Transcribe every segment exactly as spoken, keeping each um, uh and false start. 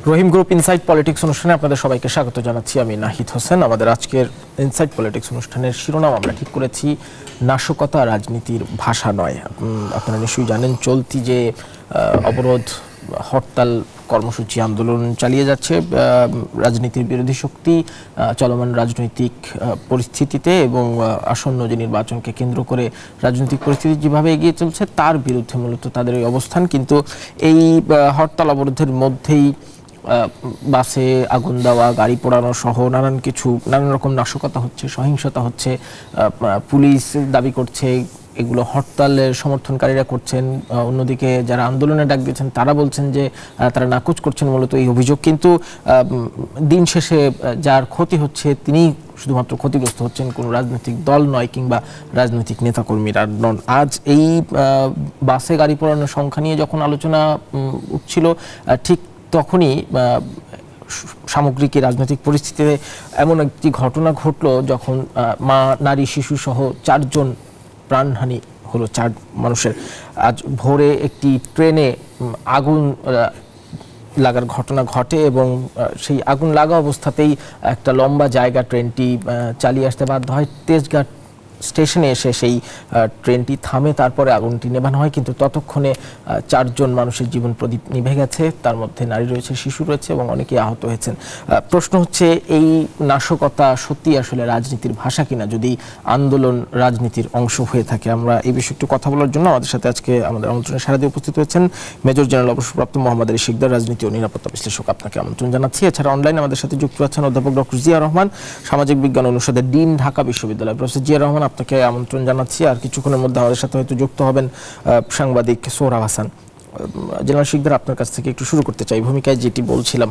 রহিম group insight politics অনুষ্ঠানে আপনাদের সবাইকে স্বাগত জানাচ্ছি। আমি নাহিদ হোসেন। আমাদের আজকের ইনসাইট পলিটিক্স অনুষ্ঠানের শিরোনাম আমরা ঠিক করেছি নাশকতা রাজনীতির ভাষা নয়। আপনারা নিশ্চয়ই জানেন চলতি যে অবরোধ, হরতাল কর্মসূচি, আন্দোলন চালিয়ে যাচ্ছে রাজনীতির বিরোধী শক্তি চলমান রাজনৈতিক পরিস্থিতিতে এবং আসন্ন যে নির্বাচনকে কেন্দ্র করে রাজনৈতিক পরিস্থিতি যেভাবে এগিয়ে চলছে তার বিরুদ্ধে মূলত তাদের এই অবস্থান। কিন্তু এই হরতাল অবরোধের মধ্যেই বাসে আগুন দেওয়া, গাড়ি পোড়ানো সহ নানান কিছু নানান রকম নাশকতা হচ্ছে, সহিংসতা হচ্ছে। পুলিশ দাবি করছে এগুলো হরতালের সমর্থনকারীরা করছেন, অন্যদিকে যারা আন্দোলনে ডাক দিয়েছেন তারা বলছেন যে তারা নাকচ করছেন মূলত এই অভিযোগ। কিন্তু দিন শেষে যার ক্ষতি হচ্ছে তিনি শুধুমাত্র ক্ষতিগ্রস্ত হচ্ছেন, কোনো রাজনৈতিক দল নয় কিংবা রাজনৈতিক নেতাকর্মীরা নন। আজ এই বাসে গাড়ি পোড়ানোর সংখ্যা নিয়ে যখন আলোচনা উঠছিল ঠিক তখনই সামগ্রিক রাজনৈতিক পরিস্থিতিতে এমন একটি ঘটনা ঘটলো যখন মা, নারী, শিশু সহ চারজন প্রাণহানি হলো, চার মানুষের। আজ ভোরে একটি ট্রেনে আগুন লাগার ঘটনা ঘটে এবং সেই আগুন লাগা অবস্থাতেই একটা লম্বা জায়গা ট্রেনটি চালিয়ে আসতে বাধ্য হয়। তেজগাঁও স্টেশনে এসে সেই ট্রেনটি থামে, তারপরে আগুনটি নেভানো হয়। কিন্তু ততক্ষণে চারজন মানুষের জীবন প্রদীপ নিভে গেছে, তার মধ্যে নারী রয়েছে, শিশু রয়েছে এবং অনেকে আহত হয়েছেন। প্রশ্ন হচ্ছে এই নাশকতা সত্যি আসলে রাজনীতির ভাষা কিনা, যদি আন্দোলন রাজনীতির অংশ হয়ে থাকে। আমরা এই বিষয়ে একটু কথা বলার জন্য আমাদের সাথে আজকে আমাদের আমন্ত্রণে সাড়া দিয়ে উপস্থিত হয়েছেন মেজর জেনারেল অবসরপ্রাপ্ত মোহাম্মদ আলী শিকদার, রাজনীতি ও নিরাপত্তা বিশ্লেষক। আপনাকে আমন্ত্রণ জানাচ্ছি। এছাড়া অনলাইনে আমাদের সাথে যুক্ত আছেন অধ্যাপক ডক্টর জিয়া রহমান, সামাজিক বিজ্ঞান অনুষদের ডিন, ঢাকা বিশ্ববিদ্যালয়। প্রফেসর জিয়া রহমান, আপনাকে আমন্ত্রণ জানাচ্ছি। আর কিছুক্ষণের মধ্যে আমাদের সাথে হয়তো যুক্ত হবেন সাংবাদিক সোহরাব হাসান। জেনারেল শিকদার, আপনার কাছ থেকে একটু শুরু করতে চাই। ভূমিকায় যেটি বলছিলাম,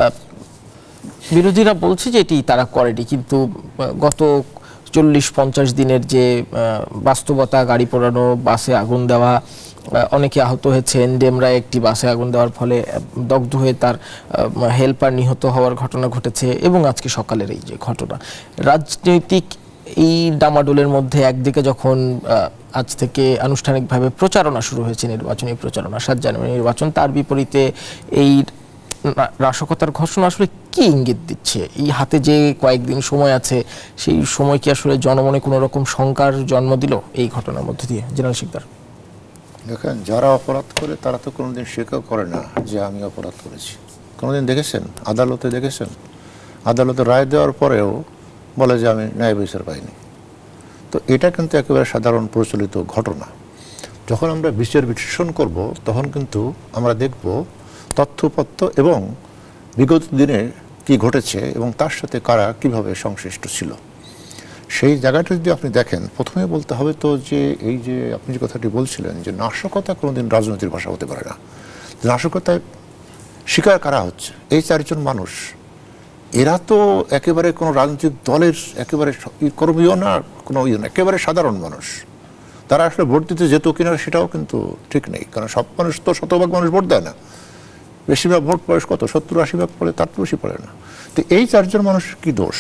বিরোধীরা বলছে যে এটি তারা করেনি, কিন্তু গত চল্লিশ পঞ্চাশ দিনের যে বাস্তবতা, গাড়ি পোড়ানো, বাসে আগুন দেওয়া, অনেকে আহত হয়েছেন। ডেমরা একটি বাসে আগুন দেওয়ার ফলে দগ্ধ হয়ে তার হেল্পার নিহত হওয়ার ঘটনা ঘটেছে এবং আজকে সকালের এই যে ঘটনা, রাজনৈতিক এই ডামাডোলের মধ্যে একদিকে যখন আজ থেকে আনুষ্ঠানিকভাবে প্রচারণা শুরু হয়েছে, নির্বাচনী প্রচারণা, সাত জানুয়ারি নির্বাচন, তার বিপরীতে এই নাশকতার ঘোষণা আসলে কি ইঙ্গিত দিচ্ছে? এই হাতে যে কয়েকদিন সময় আছে, সেই সময় কি আসলে জনমনে কোনো রকম শঙ্কার জন্ম দিল এই ঘটনার মধ্যে দিয়ে? জেনারেল শিকদার, দেখেন, যারা অপরাধ করে তারা তো কোনোদিন স্বীকার করে না যে আমি অপরাধ করেছি। কোনোদিন দেখেছেন আদালতে দেখেছেন আদালতে রায় দেওয়ার পরেও বলে যে আমি ন্যায় বিচার পাইনি। তো এটা কিন্তু একেবারে সাধারণ প্রচলিত ঘটনা। যখন আমরা বিচার বিশ্লেষণ করব তখন কিন্তু আমরা দেখব তথ্যপত্র এবং বিগত দিনে কি ঘটেছে এবং তার সাথে কারা কিভাবে সংশ্লিষ্ট ছিল। সেই জায়গাটা যদি আপনি দেখেন, প্রথমে বলতে হবে তো যে এই যে আপনি যে কথাটি বলছিলেন যে নাশকতা কোনোদিন রাজনৈতিক ভাষা হতে পারে না। নাশকতায় শিকার কারা হচ্ছে? এই চারজন মানুষ। এরা তো একেবারে কোনো রাজনৈতিক দলের একেবারে কর্মীও না, কোনো ইয়ে না, একেবারে সাধারণ মানুষ। তারা আসলে ভোট দিতে যেত কিনা সেটাও কিন্তু ঠিক নেই, কারণ সব মানুষ তো শতভাগ মানুষ ভোট দেয় না। বেশিরভাগ ভোট বয়স কত, সত্তর আশি ভাগ পড়ে, তার তো বেশি পড়ে না। তো এই চারজন মানুষ কি দোষ,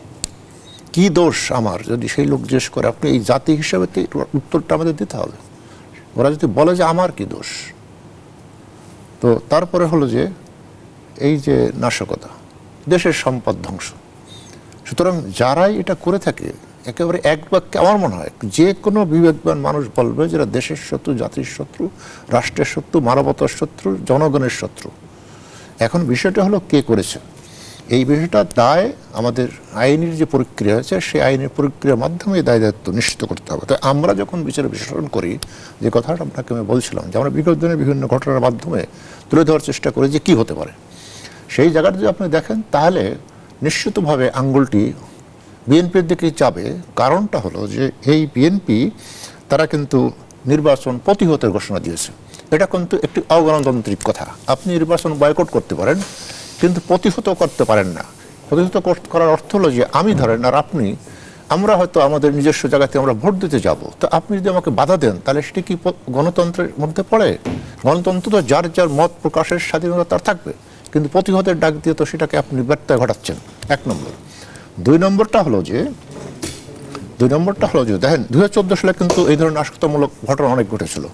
কি দোষ আমার, যদি সেই লোক জিজ্ঞেস করে, আপনি এই জাতি হিসাবে উত্তরটা আমাদের দিতে হবে। ওরা যদি বলে যে আমার কি দোষ, তো তারপরে হলো যে এই যে নাশকতা, দেশের সম্পদ ধ্বংস। সুতরাং যারাই এটা করে থাকে একেবারে এক বাক্যে আমার মনে হয় যে কোনো বিবেকবান মানুষ বলবে যেটা দেশের শত্রু, জাতির শত্রু, রাষ্ট্রের শত্রু, মানবতার শত্রু, জনগণের শত্রু। এখন বিষয়টা হলো কে করেছে। এই বিষয়টা দায় আমাদের আইনের যে প্রক্রিয়া আছে সেই আইনের প্রক্রিয়ার মাধ্যমে দায় দায়িত্ব নিশ্চিত করতে হবে। তো আমরা যখন বিচার বিশ্লেষণ করি, যে কথাটা আপনাকে আমি বলছিলাম যে আমরা বিগত দিনের বিভিন্ন ঘটনার মাধ্যমে তুলে ধরার চেষ্টা করি যে কী হতে পারে, সেই জায়গাটা যদি আপনি দেখেন তাহলে নিশ্চিতভাবে আঙ্গুলটি বিএনপির দিকেই যাবে। কারণটা হলো যে এই বিএনপি তারা কিন্তু নির্বাচন প্রতিহতের ঘোষণা দিয়েছে। এটা কিন্তু একটি অগণতান্ত্রিক কথা। আপনি নির্বাচন বয়কট করতে পারেন কিন্তু প্রতিহত করতে পারেন না। প্রতিহত করার অর্থ হলো যে আমি ধরেন আর আপনি, আমরা হয়তো আমাদের নিজস্ব জায়গাতে আমরা ভোট দিতে যাব, তো আপনি যদি আমাকে বাধা দেন তাহলে সেটি কি গণতন্ত্রের মধ্যে পড়ে? গণতন্ত্র তো যার যার মত প্রকাশের স্বাধীনতা তার থাকবে, কিন্তু প্রতিহতের ডাক দিয়ে তো সেটাকে আপনি ব্যত্যয় ঘটাচ্ছেন, এক নম্বর। দুই নম্বরটা হলো যে দুই নম্বরটা হলো যে দেখেন দুই হাজার চোদ্দো সালে কিন্তু এই ধরনের নাশকতামূলক ঘটনা অনেক ঘটেছিল।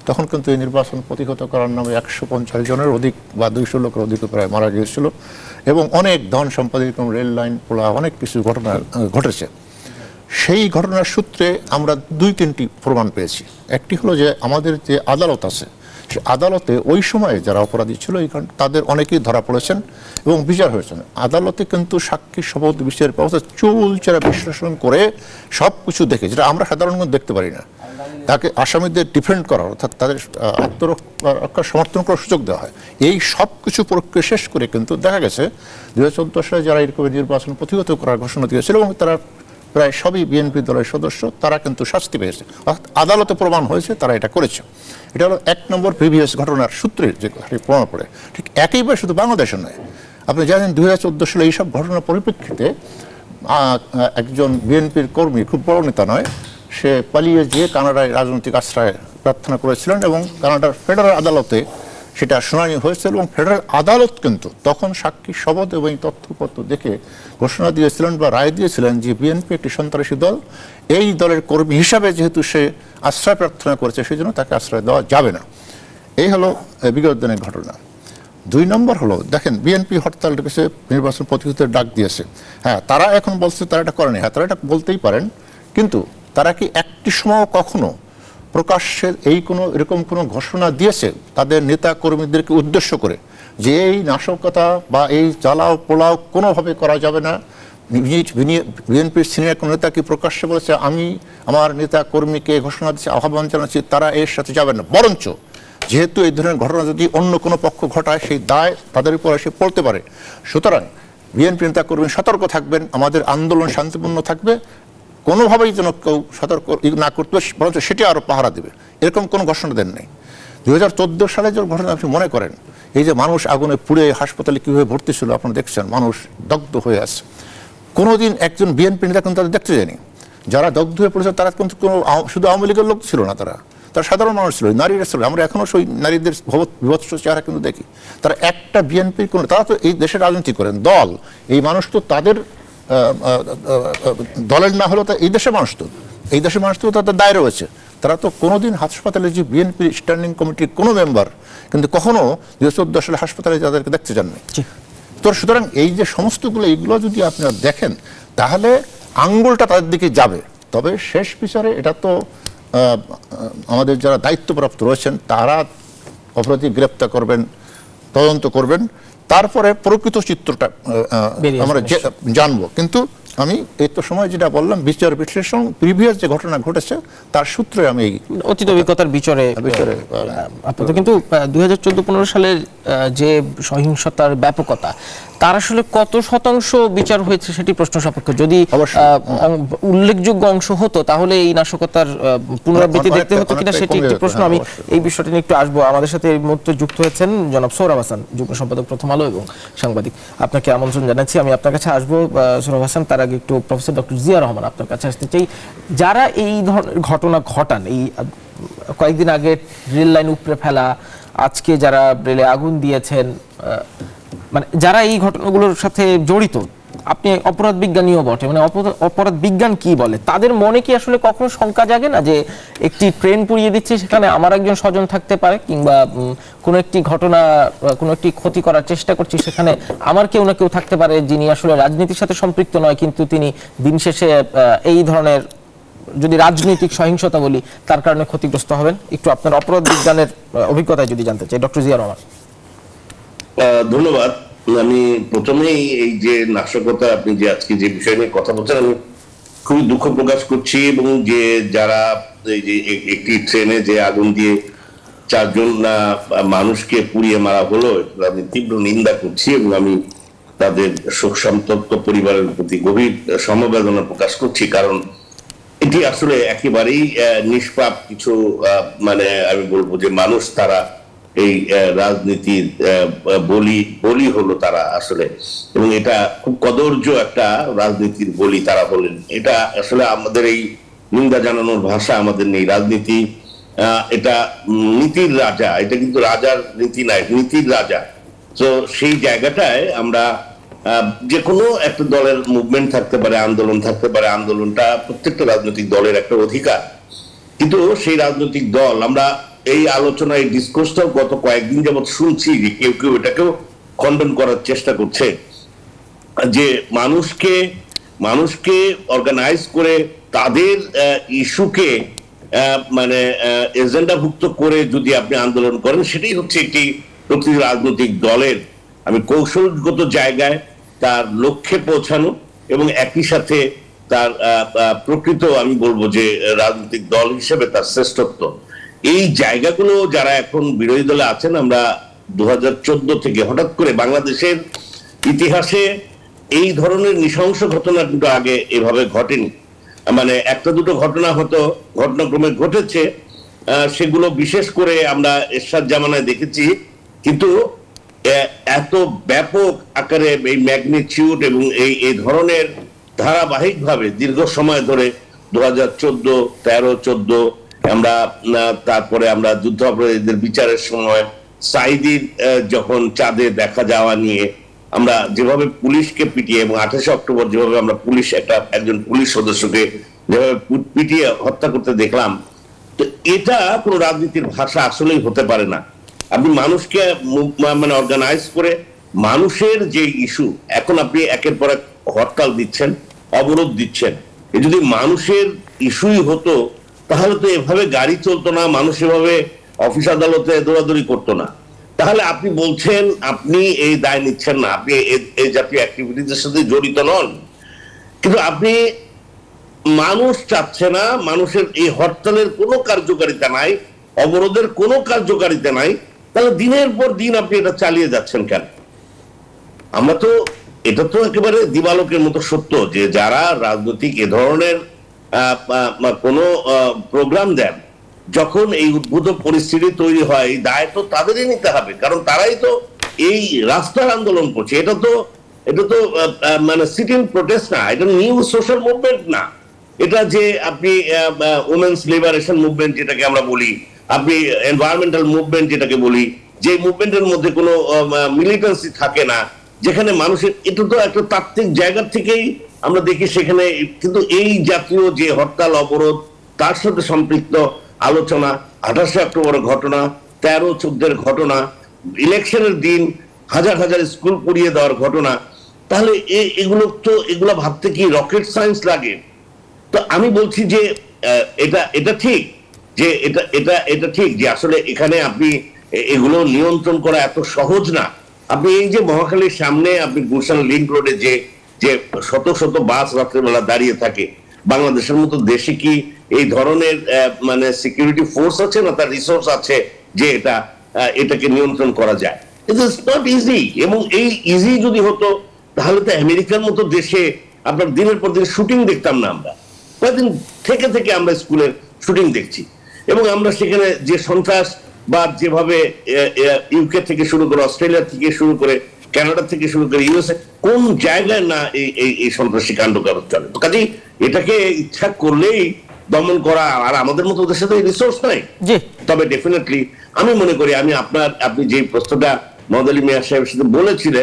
তখন কিন্তু এই নির্বাচন প্রতিহত করার নামে একশো পঞ্চাশ জনের অধিক বা দুইশো লোকের অধিক প্রায় মারা গিয়েছিল এবং অনেক ধন সম্পদের রেল লাইন পোলা অনেক কিছু ঘটনা ঘটেছে। সেই ঘটনার সূত্রে আমরা দুই তিনটি প্রমাণ পেয়েছি। একটি হলো যে আমাদের যে আদালত আছে সে আদালতে ওই সময়ে যারা অপরাধী ছিল এই কারণে তাদের অনেকেই ধরা পড়েছেন এবং বিচার হয়েছেন। আদালতে কিন্তু সাক্ষী শপথ বিচারের ব্যবস্থা চুলচেরা বিশ্লেষণ করে সব কিছু দেখে, যেটা আমরা সাধারণত দেখতে পারি না। তাকে আসামিদের ডিফেন্ড করা অর্থাৎ তাদের আত্মরক্ষার সমর্থন করার সুযোগ দেওয়া হয়। এই সব কিছু প্রক্রিয়া শেষ করে কিন্তু দেখা গেছে দুই হাজার চোদ্দ সালে যারা এরকম নির্বাচন প্রতিহত করার ঘোষণা দিয়েছিল এবং তারা প্রায় সবই বিএনপি দলের সদস্য, তারা কিন্তু শাস্তি পেয়েছে, অর্থাৎ আদালতে প্রমাণ হয়েছে তারা এটা করেছে। এটা হলো এক নম্বর প্রিভিয়াস ঘটনার সূত্রের যে প্রমাণ পড়ে। ঠিক একইভাবে শুধু বাংলাদেশে নয়, আপনি জানেন দুই হাজার চোদ্দো সালে এইসব ঘটনার পরিপ্রেক্ষিতে একজন বিএনপির কর্মী, খুব বড় নেতা নয়, সে পালিয়ে গিয়ে কানাডায় রাজনৈতিক আশ্রয় প্রার্থনা করেছিলেন এবং কানাডার ফেডারেল আদালতে সেটা শুনানি হয়েছিল এবং ফেডারেল আদালত কিন্তু তখন সাক্ষী শপথ এবং তথ্যপত্র দেখে ঘোষণা দিয়েছিলেন বা রায় দিয়েছিলেন যে বিএনপি একটি সন্ত্রাসী দল, এই দলের কর্মী হিসাবে যেহেতু সে আশ্রয় প্রার্থনা করেছে সেই জন্য তাকে আশ্রয় দেওয়া যাবে না। এই হলো বিগত দিনের ঘটনা। দুই নম্বর হলো দেখেন বিএনপি হরতাল ডেকেছে, নির্বাচন প্রতিহতের ডাক দিয়েছে। হ্যাঁ, তারা এখন বলছে তারা এটা করেনি। হ্যাঁ, তারা এটা বলতেই পারেন, কিন্তু তারা কি একটি সময় কখনো প্রকাশ্যে এই কোনো এরকম কোনো ঘোষণা দিয়েছে তাদের নেতা কর্মীদেরকে উদ্দেশ্য করে যে এই নাশকতা বা এই জ্বালাও পোলাও কোনোভাবে করা যাবে না? বিএনপির সিনিয়র কোনো নেতা কি প্রকাশ্যে বলেছে আমি আমার নেতা কর্মীকে ঘোষণা দিচ্ছি, আহ্বান জানাচ্ছি তারা এর সাথে যাবেন না? বরঞ্চ যেহেতু এই ধরনের ঘটনা যদি অন্য কোনো পক্ষ ঘটায় সেই দায় তাদের উপর এসে পড়তে পারে, সুতরাং বিএনপি নেতা কর্মী সতর্ক থাকবেন, আমাদের আন্দোলন শান্তিপূর্ণ থাকবে, কোনোভাবেই যেন কেউ সতর্ক না করতে বরঞ্চ সেটি আরও পাহারা দেবে, এরকম কোনো ঘোষণা দেন নাই। দুই হাজার চোদ্দো সালে যে ঘটনা আপনি মনে করেন, এই যে মানুষ আগুনে পুড়ে হাসপাতালে কীভাবে ভর্তি ছিল আপনারা দেখছেন, মানুষ দগ্ধ হয়ে আছে। কোনোদিন একজন বিএনপি নেতা কিন্তু তাদের দেখতে যায়নি। যারা দগ্ধ হয়ে পড়েছে তারা কিন্তু কোনো শুধু আওয়ামী লীগের লোক ছিল না, তারা তারা সাধারণ মানুষ ছিল, নারীরা ছিল। আমরা এখনও সেই নারীদের বিভৎস চেহারা কিন্তু দেখি। তারা একটা বিএনপির কোনো, তারা তো এই দেশের রাজনীতি করেন, দল, এই মানুষ তো তাদের দলের না হলেও এই দেশের মানুষ, তো এই দেশের মানুষ তো তাদের দায় রয়েছে। তারা তো কোনোদিন হাসপাতালে যে বিএনপি স্ট্যান্ডিং কমিটির কোনো মেম্বার কিন্তু কখনো দুই হাজার চোদ্দ সালে হাসপাতালে তাদেরকে দেখতে যাননি। তো সুতরাং এই যে সমস্তগুলো এইগুলো যদি আপনারা দেখেন তাহলে আঙ্গুলটা তাদের দিকে যাবে। তবে শেষ বিচারে এটা তো আমাদের যারা দায়িত্বপ্রাপ্ত রয়েছেন তারা অপরাধী গ্রেপ্তার করবেন, তদন্ত করবেন, তারপরে প্রকৃত চিত্রটা আমরা জানবো। কিন্তু আমি এই তো সময় যেটা বললাম বিচার বিশ্লেষণ প্রিভিয়াস যে ঘটনা ঘটেছে তার সূত্রে আমি অতীত অভিজ্ঞতার বিচারে বিচারে আপনাদের কিন্তু দুই হাজার চোদ্দ পনেরো সালের যে সহিংসতার ব্যাপকতা তার আসলে কত শতাংশ বিচার হয়েছে সেটি প্রশ্ন সাপেক্ষ। যদি উল্লেখযোগ্য অংশ হতো তাহলে এই নাশকতার পুনরাবৃত্তি দেখতে হতো কিনা সেটি একটি প্রশ্ন। আমি এই বিষয়টি নিয়ে একটু আসবো। আমাদের সাথে এই মুহূর্তে যুক্ত হয়েছেন জনাব সোহরাব হাসান, যুগ্ম সম্পাদক প্রথম আলো এবং সাংবাদিক। আপনাকে আমন্ত্রণ জানাচ্ছি। আমি আপনার কাছে আসবো সোহরাব হাসান, তার আগে একটু প্রফেসর ডক্টর জিয়া রহমান আপনার কাছে আসতে চাই। যারা এই ধরনের ঘটনা ঘটান, এই কয়েকদিন আগে রেল লাইন উপড়ে ফেলা, আজকে যারা রেলে আগুন দিয়েছেন, মানে যারা এই ঘটনাগুলোর সাথে জড়িত, আপনি অপরাধ বিজ্ঞানীও বটে, মানে অপরাধ বিজ্ঞান কি বলে, তাদের মনে কি আসলে কখনো শঙ্কা জাগে না যে একটি ট্রেন পুড়িয়ে দিচ্ছে সেখানে আমার একজন স্বজন থাকতে পারে, কিংবা কোনো একটি ঘটনা, কোনো একটি ক্ষতি করার চেষ্টা করছি সেখানে আমার কেউ না কেউ থাকতে পারে যিনি আসলে রাজনীতির সাথে সম্পৃক্ত নয়, কিন্তু তিনি দিন শেষে এই ধরনের যদি রাজনৈতিক সহিংসতা বলি তার কারণে ক্ষতিগ্রস্ত হবেন? একটু আপনার অপরাধ বিজ্ঞানের অভিজ্ঞতায় যদি জানতে চাই ডক্টর জিয়া রহমান। ধন্যবাদ। আমি প্রথমেই এই যে নাশকতা আপনি যে আজকে যে বিষয় নিয়ে কথা বলছেন আমি খুবই দুঃখ প্রকাশ করছি, এবং যে যারা এই যে একটি ট্রেনে যে আগুন দিয়ে চারজন মানুষকে পুড়িয়ে মারা হলো আমি তীব্র নিন্দা করছি, এবং আমি তাদের শোক সন্তপ্ত পরিবারের প্রতি গভীর সমবেদনা প্রকাশ করছি। কারণ এটি আসলে একেবারেই নিষ্পাপ কিছু, মানে আমি বলবো যে মানুষ, তারা এই রাজনীতির বলি বলি হলো তারা আসলে, এবং এটা খুব কদর্য একটা রাজনীতির বলি তারা হলেন। এটা আসলে আমাদের এই নিন্দা জানানোর ভাষা আমাদের নেই। রাজনীতি এটা নীতির রাজা, এটা কিন্তু রাজার নীতি নাই, নীতির রাজা। তো সেই জায়গাটায় আমরা যে কোনো একটা দলের মুভমেন্ট থাকতে পারে, আন্দোলন থাকতে পারে, আন্দোলনটা প্রত্যেকটা রাজনৈতিক দলের একটা অধিকার, কিন্তু সেই রাজনৈতিক দল আমরা এই আলোচনা এই ডিসকোর্সটাও গত কয়েকদিন যাবৎ শুনছি যে কেউ কেউ এটাকেও খণ্ডন করার চেষ্টা করছে যে মানুষকে মানুষকে অর্গানাইজ করে তাদের ইস্যুকে মানে এজেন্ডাভুক্ত করে যদি আপনি আন্দোলন করেন, সেটাই হচ্ছে একটি প্রতিটি রাজনৈতিক দলের আমি কৌশলগত জায়গায় তার লক্ষ্যে পৌঁছানো এবং একই সাথে তার প্রকৃত আমি বলবো যে রাজনৈতিক দল হিসেবে তার শ্রেষ্ঠত্ব। এই জায়গাগুলো যারা এখন বিরোধী দলে আছেন, আমরা দু হাজার চোদ্দ থেকে হঠাৎ করে বাংলাদেশের ইতিহাসে এই ধরনের নৃশংস ঘটনা কিন্তু আগে এভাবে ঘটেনি। মানে একটা দুটো ঘটনা হয়তো ঘটনাক্রমে ঘটেছে, সেগুলো বিশেষ করে আমরা এরশাদ জামানায় দেখেছি, কিন্তু এত ব্যাপক আকারে এই ম্যাগনিটিউড এবং এই এই ধরনের ধারাবাহিকভাবে দীর্ঘ সময় ধরে দু হাজার চোদ্দ তেরো চোদ্দ আমরা তারপরে আমরা যুদ্ধাপরাধীদের বিচারের সময় সাইদির যখন চাঁদে দেখা যাওয়া নিয়ে আমরা যেভাবে পুলিশকে পিটিয়ে এবং আঠাশে অক্টোবর যেভাবে আমরা পুলিশ একটা একজন পুলিশ সদস্যকে যেভাবে পিটিয়ে হত্যা করতে দেখলাম, তো এটা কোনো রাজনীতির ভাষা আসলেই হতে পারে না। আপনি মানুষকে মানে অর্গানাইজ করে মানুষের যে ইস্যু, এখন আপনি একের পর এক হরতাল দিচ্ছেন, অবরোধ দিচ্ছেন, এ যদি মানুষের ইস্যুই হতো তাহলে তো এভাবে গাড়ি চলতো না, মানুষ এভাবে অফিস আদালতে দৌড়াদৌড়ি করতো না। তাহলে আপনি বলছেন আপনি এই দায় নিচ্ছেন না, আপনি এই জাতীয় অ্যাক্টিভিটিজের সাথে জড়িত নন, কিন্তু আপনি মানুষ চাচ্ছে না, মানুষের এই হরতালের কোনো কার্যকারিতা নাই, অবরোধের কোনো কার্যকারিতা নাই, তাহলে দিনের পর দিন আপনি এটা চালিয়ে যাচ্ছেন কেন? আমরা তো এটা তো একেবারে দিবালোকের মতো সত্য যে যারা রাজনৈতিক এ ধরনের কোনো প্রোগ্রাম দেন, যখন এই উদ্ভূত পরিস্থিতি তৈরি হয় দায় তো তাদেরই নিতে হবে, কারণ তারাই তো এই রাস্তার আন্দোলন করছে। এটা তো এটা তো মানে সিটিং প্রোটেস্ট না, এটা নিউ সোশ্যাল মুভমেন্ট না, এটা যে আপনি উমেন্স লিবারেশন মুভমেন্ট যেটাকে আমরা বলি, আপনি এনভায়রনমেন্টাল মুভমেন্ট যেটাকে বলি, যে মুভমেন্টের মধ্যে কোনো মিলিটেন্সি থাকে না, যেখানে মানুষের এটা তো একটা তাত্ত্বিক জায়গা থেকেই আমরা দেখি সেখানে। কিন্তু এই জাতীয় যে হরতাল অবরোধ, তার সাথে সম্পৃক্ত আলোচনা, আঠাশে অক্টোবরের ঘটনা, তেরো চোদ্দের ঘটনা, ইলেকশনের দিন হাজার হাজার স্কুল পুড়িয়ে দেওয়ার ঘটনা, তাহলে এগুলো তো এগুলো ভাবতে কি রকেট সায়েন্স লাগে? তো আমি বলছি যে এটা এটা ঠিক যে এটা এটা এটা ঠিক যে আসলে এখানে আপনি এগুলো নিয়ন্ত্রণ করা এত সহজ না। আপনি এই যে মহাখালীর সামনে আপনি গুলশান লিংক রোডে যে যে শত শত বাস রাত্রেবেলা দাঁড়িয়ে থাকে, বাংলাদেশের মতো দেশে কি এই ধরনের মানে সিকিউরিটি ফোর্স আছে না, তার রিসোর্স আছে যে এটা এটাকে নিয়ন্ত্রণ করা যায়? It is not easy. এবং এই ইজি যদি হতো তাহলে তো আমেরিকার মতো দেশে আপনার দিনের পর দিন শুটিং দেখতাম না। আমরা কয়েকদিন থেকে থেকে আমরা স্কুলের শুটিং দেখছি, এবং আমরা সেখানে যে সন্ত্রাস বা যেভাবে ইউকে থেকে শুরু করে, অস্ট্রেলিয়া থেকে শুরু করে, কানাডা থেকে শুরু করে ইউএসএ, কোন জায়গায় না এই এই সন্ত্রাসী কাণ্ড চলে। তো কাজেই এটাকে ইচ্ছা করলেই দমন করা, আর আমাদের মতো ওদের সাথে রিসোর্স নাই। তবে ডেফিনেটলি আমি মনে করি, আমি আপনার আপনি যে প্রশ্নটা মোহাম্মদ আলী মিয়া সাহেবের সাথে বলেছিলেন,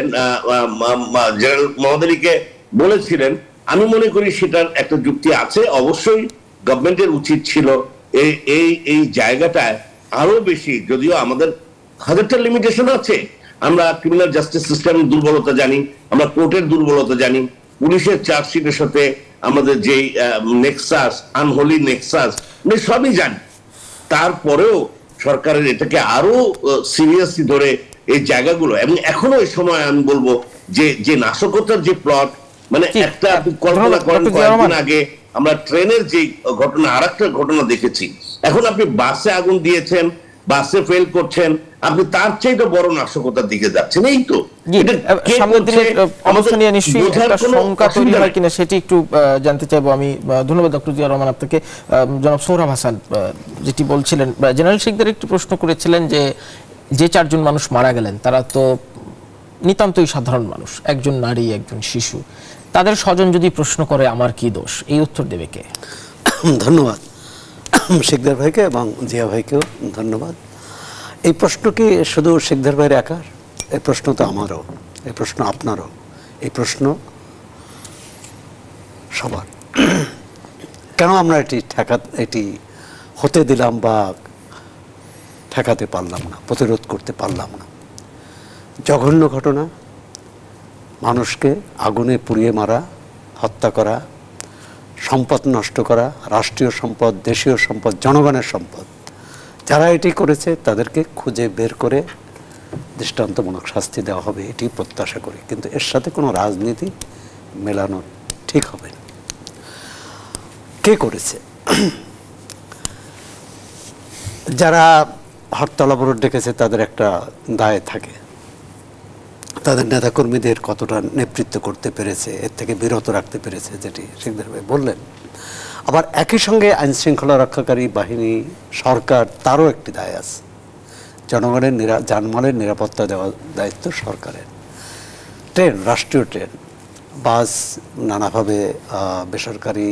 জেনারেল মোহাম্মদ আলীকে বলেছিলেন, আমি মনে করি সেটার একটা যুক্তি আছে। অবশ্যই গভর্নমেন্টের উচিত ছিল এই এই এই জায়গাটায় আরো বেশি, যদিও আমাদের হাজারটা লিমিটেশন আছে, আমরা ক্রিমিনাল জাস্টিস সিস্টেমের দুর্বলতা জানি, আমরা কোর্টের দুর্বলতা জানি, পুলিশের চার্জশিটের সাথে আমাদের যে নেক্সাস, আনহোলি নেক্সাস, মানে সবই জানি। তারপরেও সরকারের এটাকে আরো সিরিয়াসলি ধরে এই জায়গাগুলো, এবং এখনো এই সময় আমি বলবো যে যে নাশকতার যে প্লট, মানে একটা আপনি কল্পনা করেন কয়েকদিন আগে আমরা ট্রেনের যে ঘটনা, আর একটা ঘটনা দেখেছি, এখন আপনি বাসে আগুন দিয়েছেন, বাসে ফেল করছেন, আপনি তার চাইতে বড় নাশকতার দিকে যাচ্ছেন। এই তো অবস্থা নিয়ে নিশ্চয়ই একটা শঙ্কা তৈরি হয় কিনা সেটি একটু জানতে চাইবো আমি। ধন্যবাদ ডক্টর জিয়া রহমান আপনাকে। জনাব সোহরাব হাসান যেটি বলছিলেন, জেনারেল শিকদার একটি প্রশ্ন করেছিলেন যে যে চারজন মানুষ মারা গেলেন তারা তো নিতান্তই সাধারণ মানুষ, একজন নারী, একজন শিশু, তাদের স্বজন যদি প্রশ্ন করে আমার কি দোষ, এই উত্তর দেবে কে? ধন্যবাদ শিকদার ভাইকে এবং জিয়া ভাইকেও ধন্যবাদ। এই প্রশ্ন কি শুধু শিকদার ভাইয়ের একার? এই প্রশ্ন তো আমারও, এই প্রশ্ন আপনারও, এই প্রশ্ন সবার। কেন আমরা এটি ঠেকা এটি হতে দিলাম বা ঠেকাতে পারলাম না, প্রতিরোধ করতে পারলাম না। জঘন্য ঘটনা, মানুষকে আগুনে পুড়িয়ে মারা, হত্যা করা, সম্পদ নষ্ট করা, রাষ্ট্রীয় সম্পদ, দেশীয় সম্পদ, জনগণের সম্পদ। যারা এটি করেছে তাদেরকে খুঁজে বের করে দৃষ্টান্তমূলক শাস্তি দেওয়া হবে, এটি প্রত্যাশা করি। কিন্তু এর সাথে কোনো রাজনীতি মেলানো ঠিক হবে না। কে করেছে? যারা হরতাল অবরোধ ডেকেছে তাদের একটা দায় থাকে, তাদের নেতাকর্মীদের কতটা নেতৃত্ব করতে পেরেছে, এর থেকে বিরত রাখতে পেরেছে, যেটি শিকদার ভাই বললেন। আবার একই সঙ্গে আইনশৃঙ্খলা রক্ষাকারী বাহিনী, সরকার, তারও একটি দায় আছে। জনগণের নিরা জানমালের নিরাপত্তা দেওয়ার দায়িত্ব সরকারের। ট্রেন, রাষ্ট্রীয় ট্রেন, বাস, নানাভাবে বেসরকারি,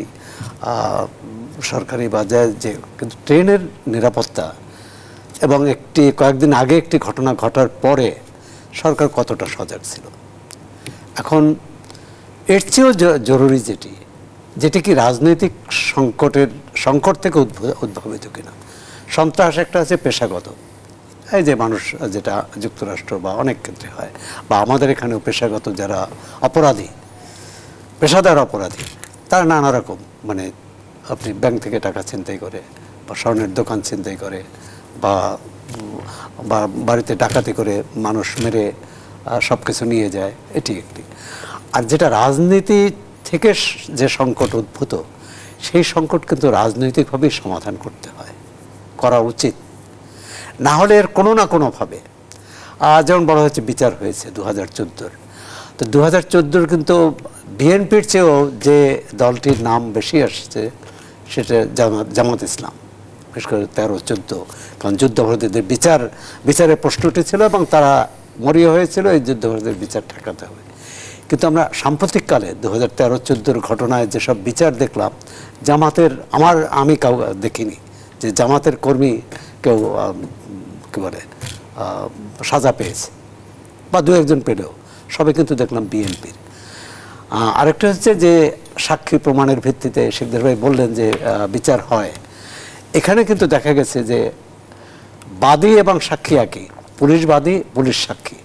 সরকারি বাজার, যে কিন্তু ট্রেনের নিরাপত্তা, এবং একটি কয়েকদিন আগে একটি ঘটনা ঘটার পরে সরকার কতটা সজাগ ছিল। এখন এর চেয়েও জরুরি যেটি যেটি কি রাজনৈতিক সংকটের সংকট থেকে উদ্ভাবিত কিনা। সন্ত্রাস একটা আছে পেশাগত, এই যে মানুষ, যেটা যুক্তরাষ্ট্র বা অনেক ক্ষেত্রে হয়, বা আমাদের এখানেও পেশাগত যারা অপরাধী, পেশাদার অপরাধী, তারা নানা রকম, মানে আপনি ব্যাংক থেকে টাকা ছিনতাই করে, বা স্বর্ণের দোকান ছিনতাই করে, বা বা বাড়িতে ডাকাতি করে মানুষ মেরে সব কিছু নিয়ে যায়, এটি একটি। আর যেটা রাজনীতি থেকে যে সংকট উদ্ভূত, সেই সংকট কিন্তু রাজনৈতিকভাবেই সমাধান করতে হয়, করা উচিত। না হলে এর কোনো না কোনোভাবে, যেমন বলা হচ্ছে বিচার হয়েছে দু হাজার চোদ্দোর, তো দু হাজার চোদ্দোর কিন্তু বিএনপির চেয়েও যে দলটির নাম বেশি আসছে সেটা জামাত জামাত ইসলাম, বিশেষ করে তেরো চোদ্দো, কারণ যুদ্ধাপরাধীদের বিচার বিচারের প্রশ্নটি ছিল এবং তারা মরিয়া হয়েছিল এই যুদ্ধাপরাধীদের বিচার ঠেকাতে হবে। কিন্তু আমরা সাম্প্রতিককালে দু হাজার তেরো চোদ্দোর ঘটনায় যেসব বিচার দেখলাম, জামাতের, আমার আমি কাউ দেখিনি যে জামাতের কর্মী কেউ কী বলে সাজা পেয়েছে, বা দু একজন পেলেও, সবে কিন্তু দেখলাম বিএনপির। আরেকটা হচ্ছে যে সাক্ষী প্রমাণের ভিত্তিতে শিকদার ভাই বললেন যে বিচার হয়, এখানে কিন্তু দেখা গেছে যে বাদী এবং সাক্ষী একই, পুলিশ বাদী, পুলিশ সাক্ষী,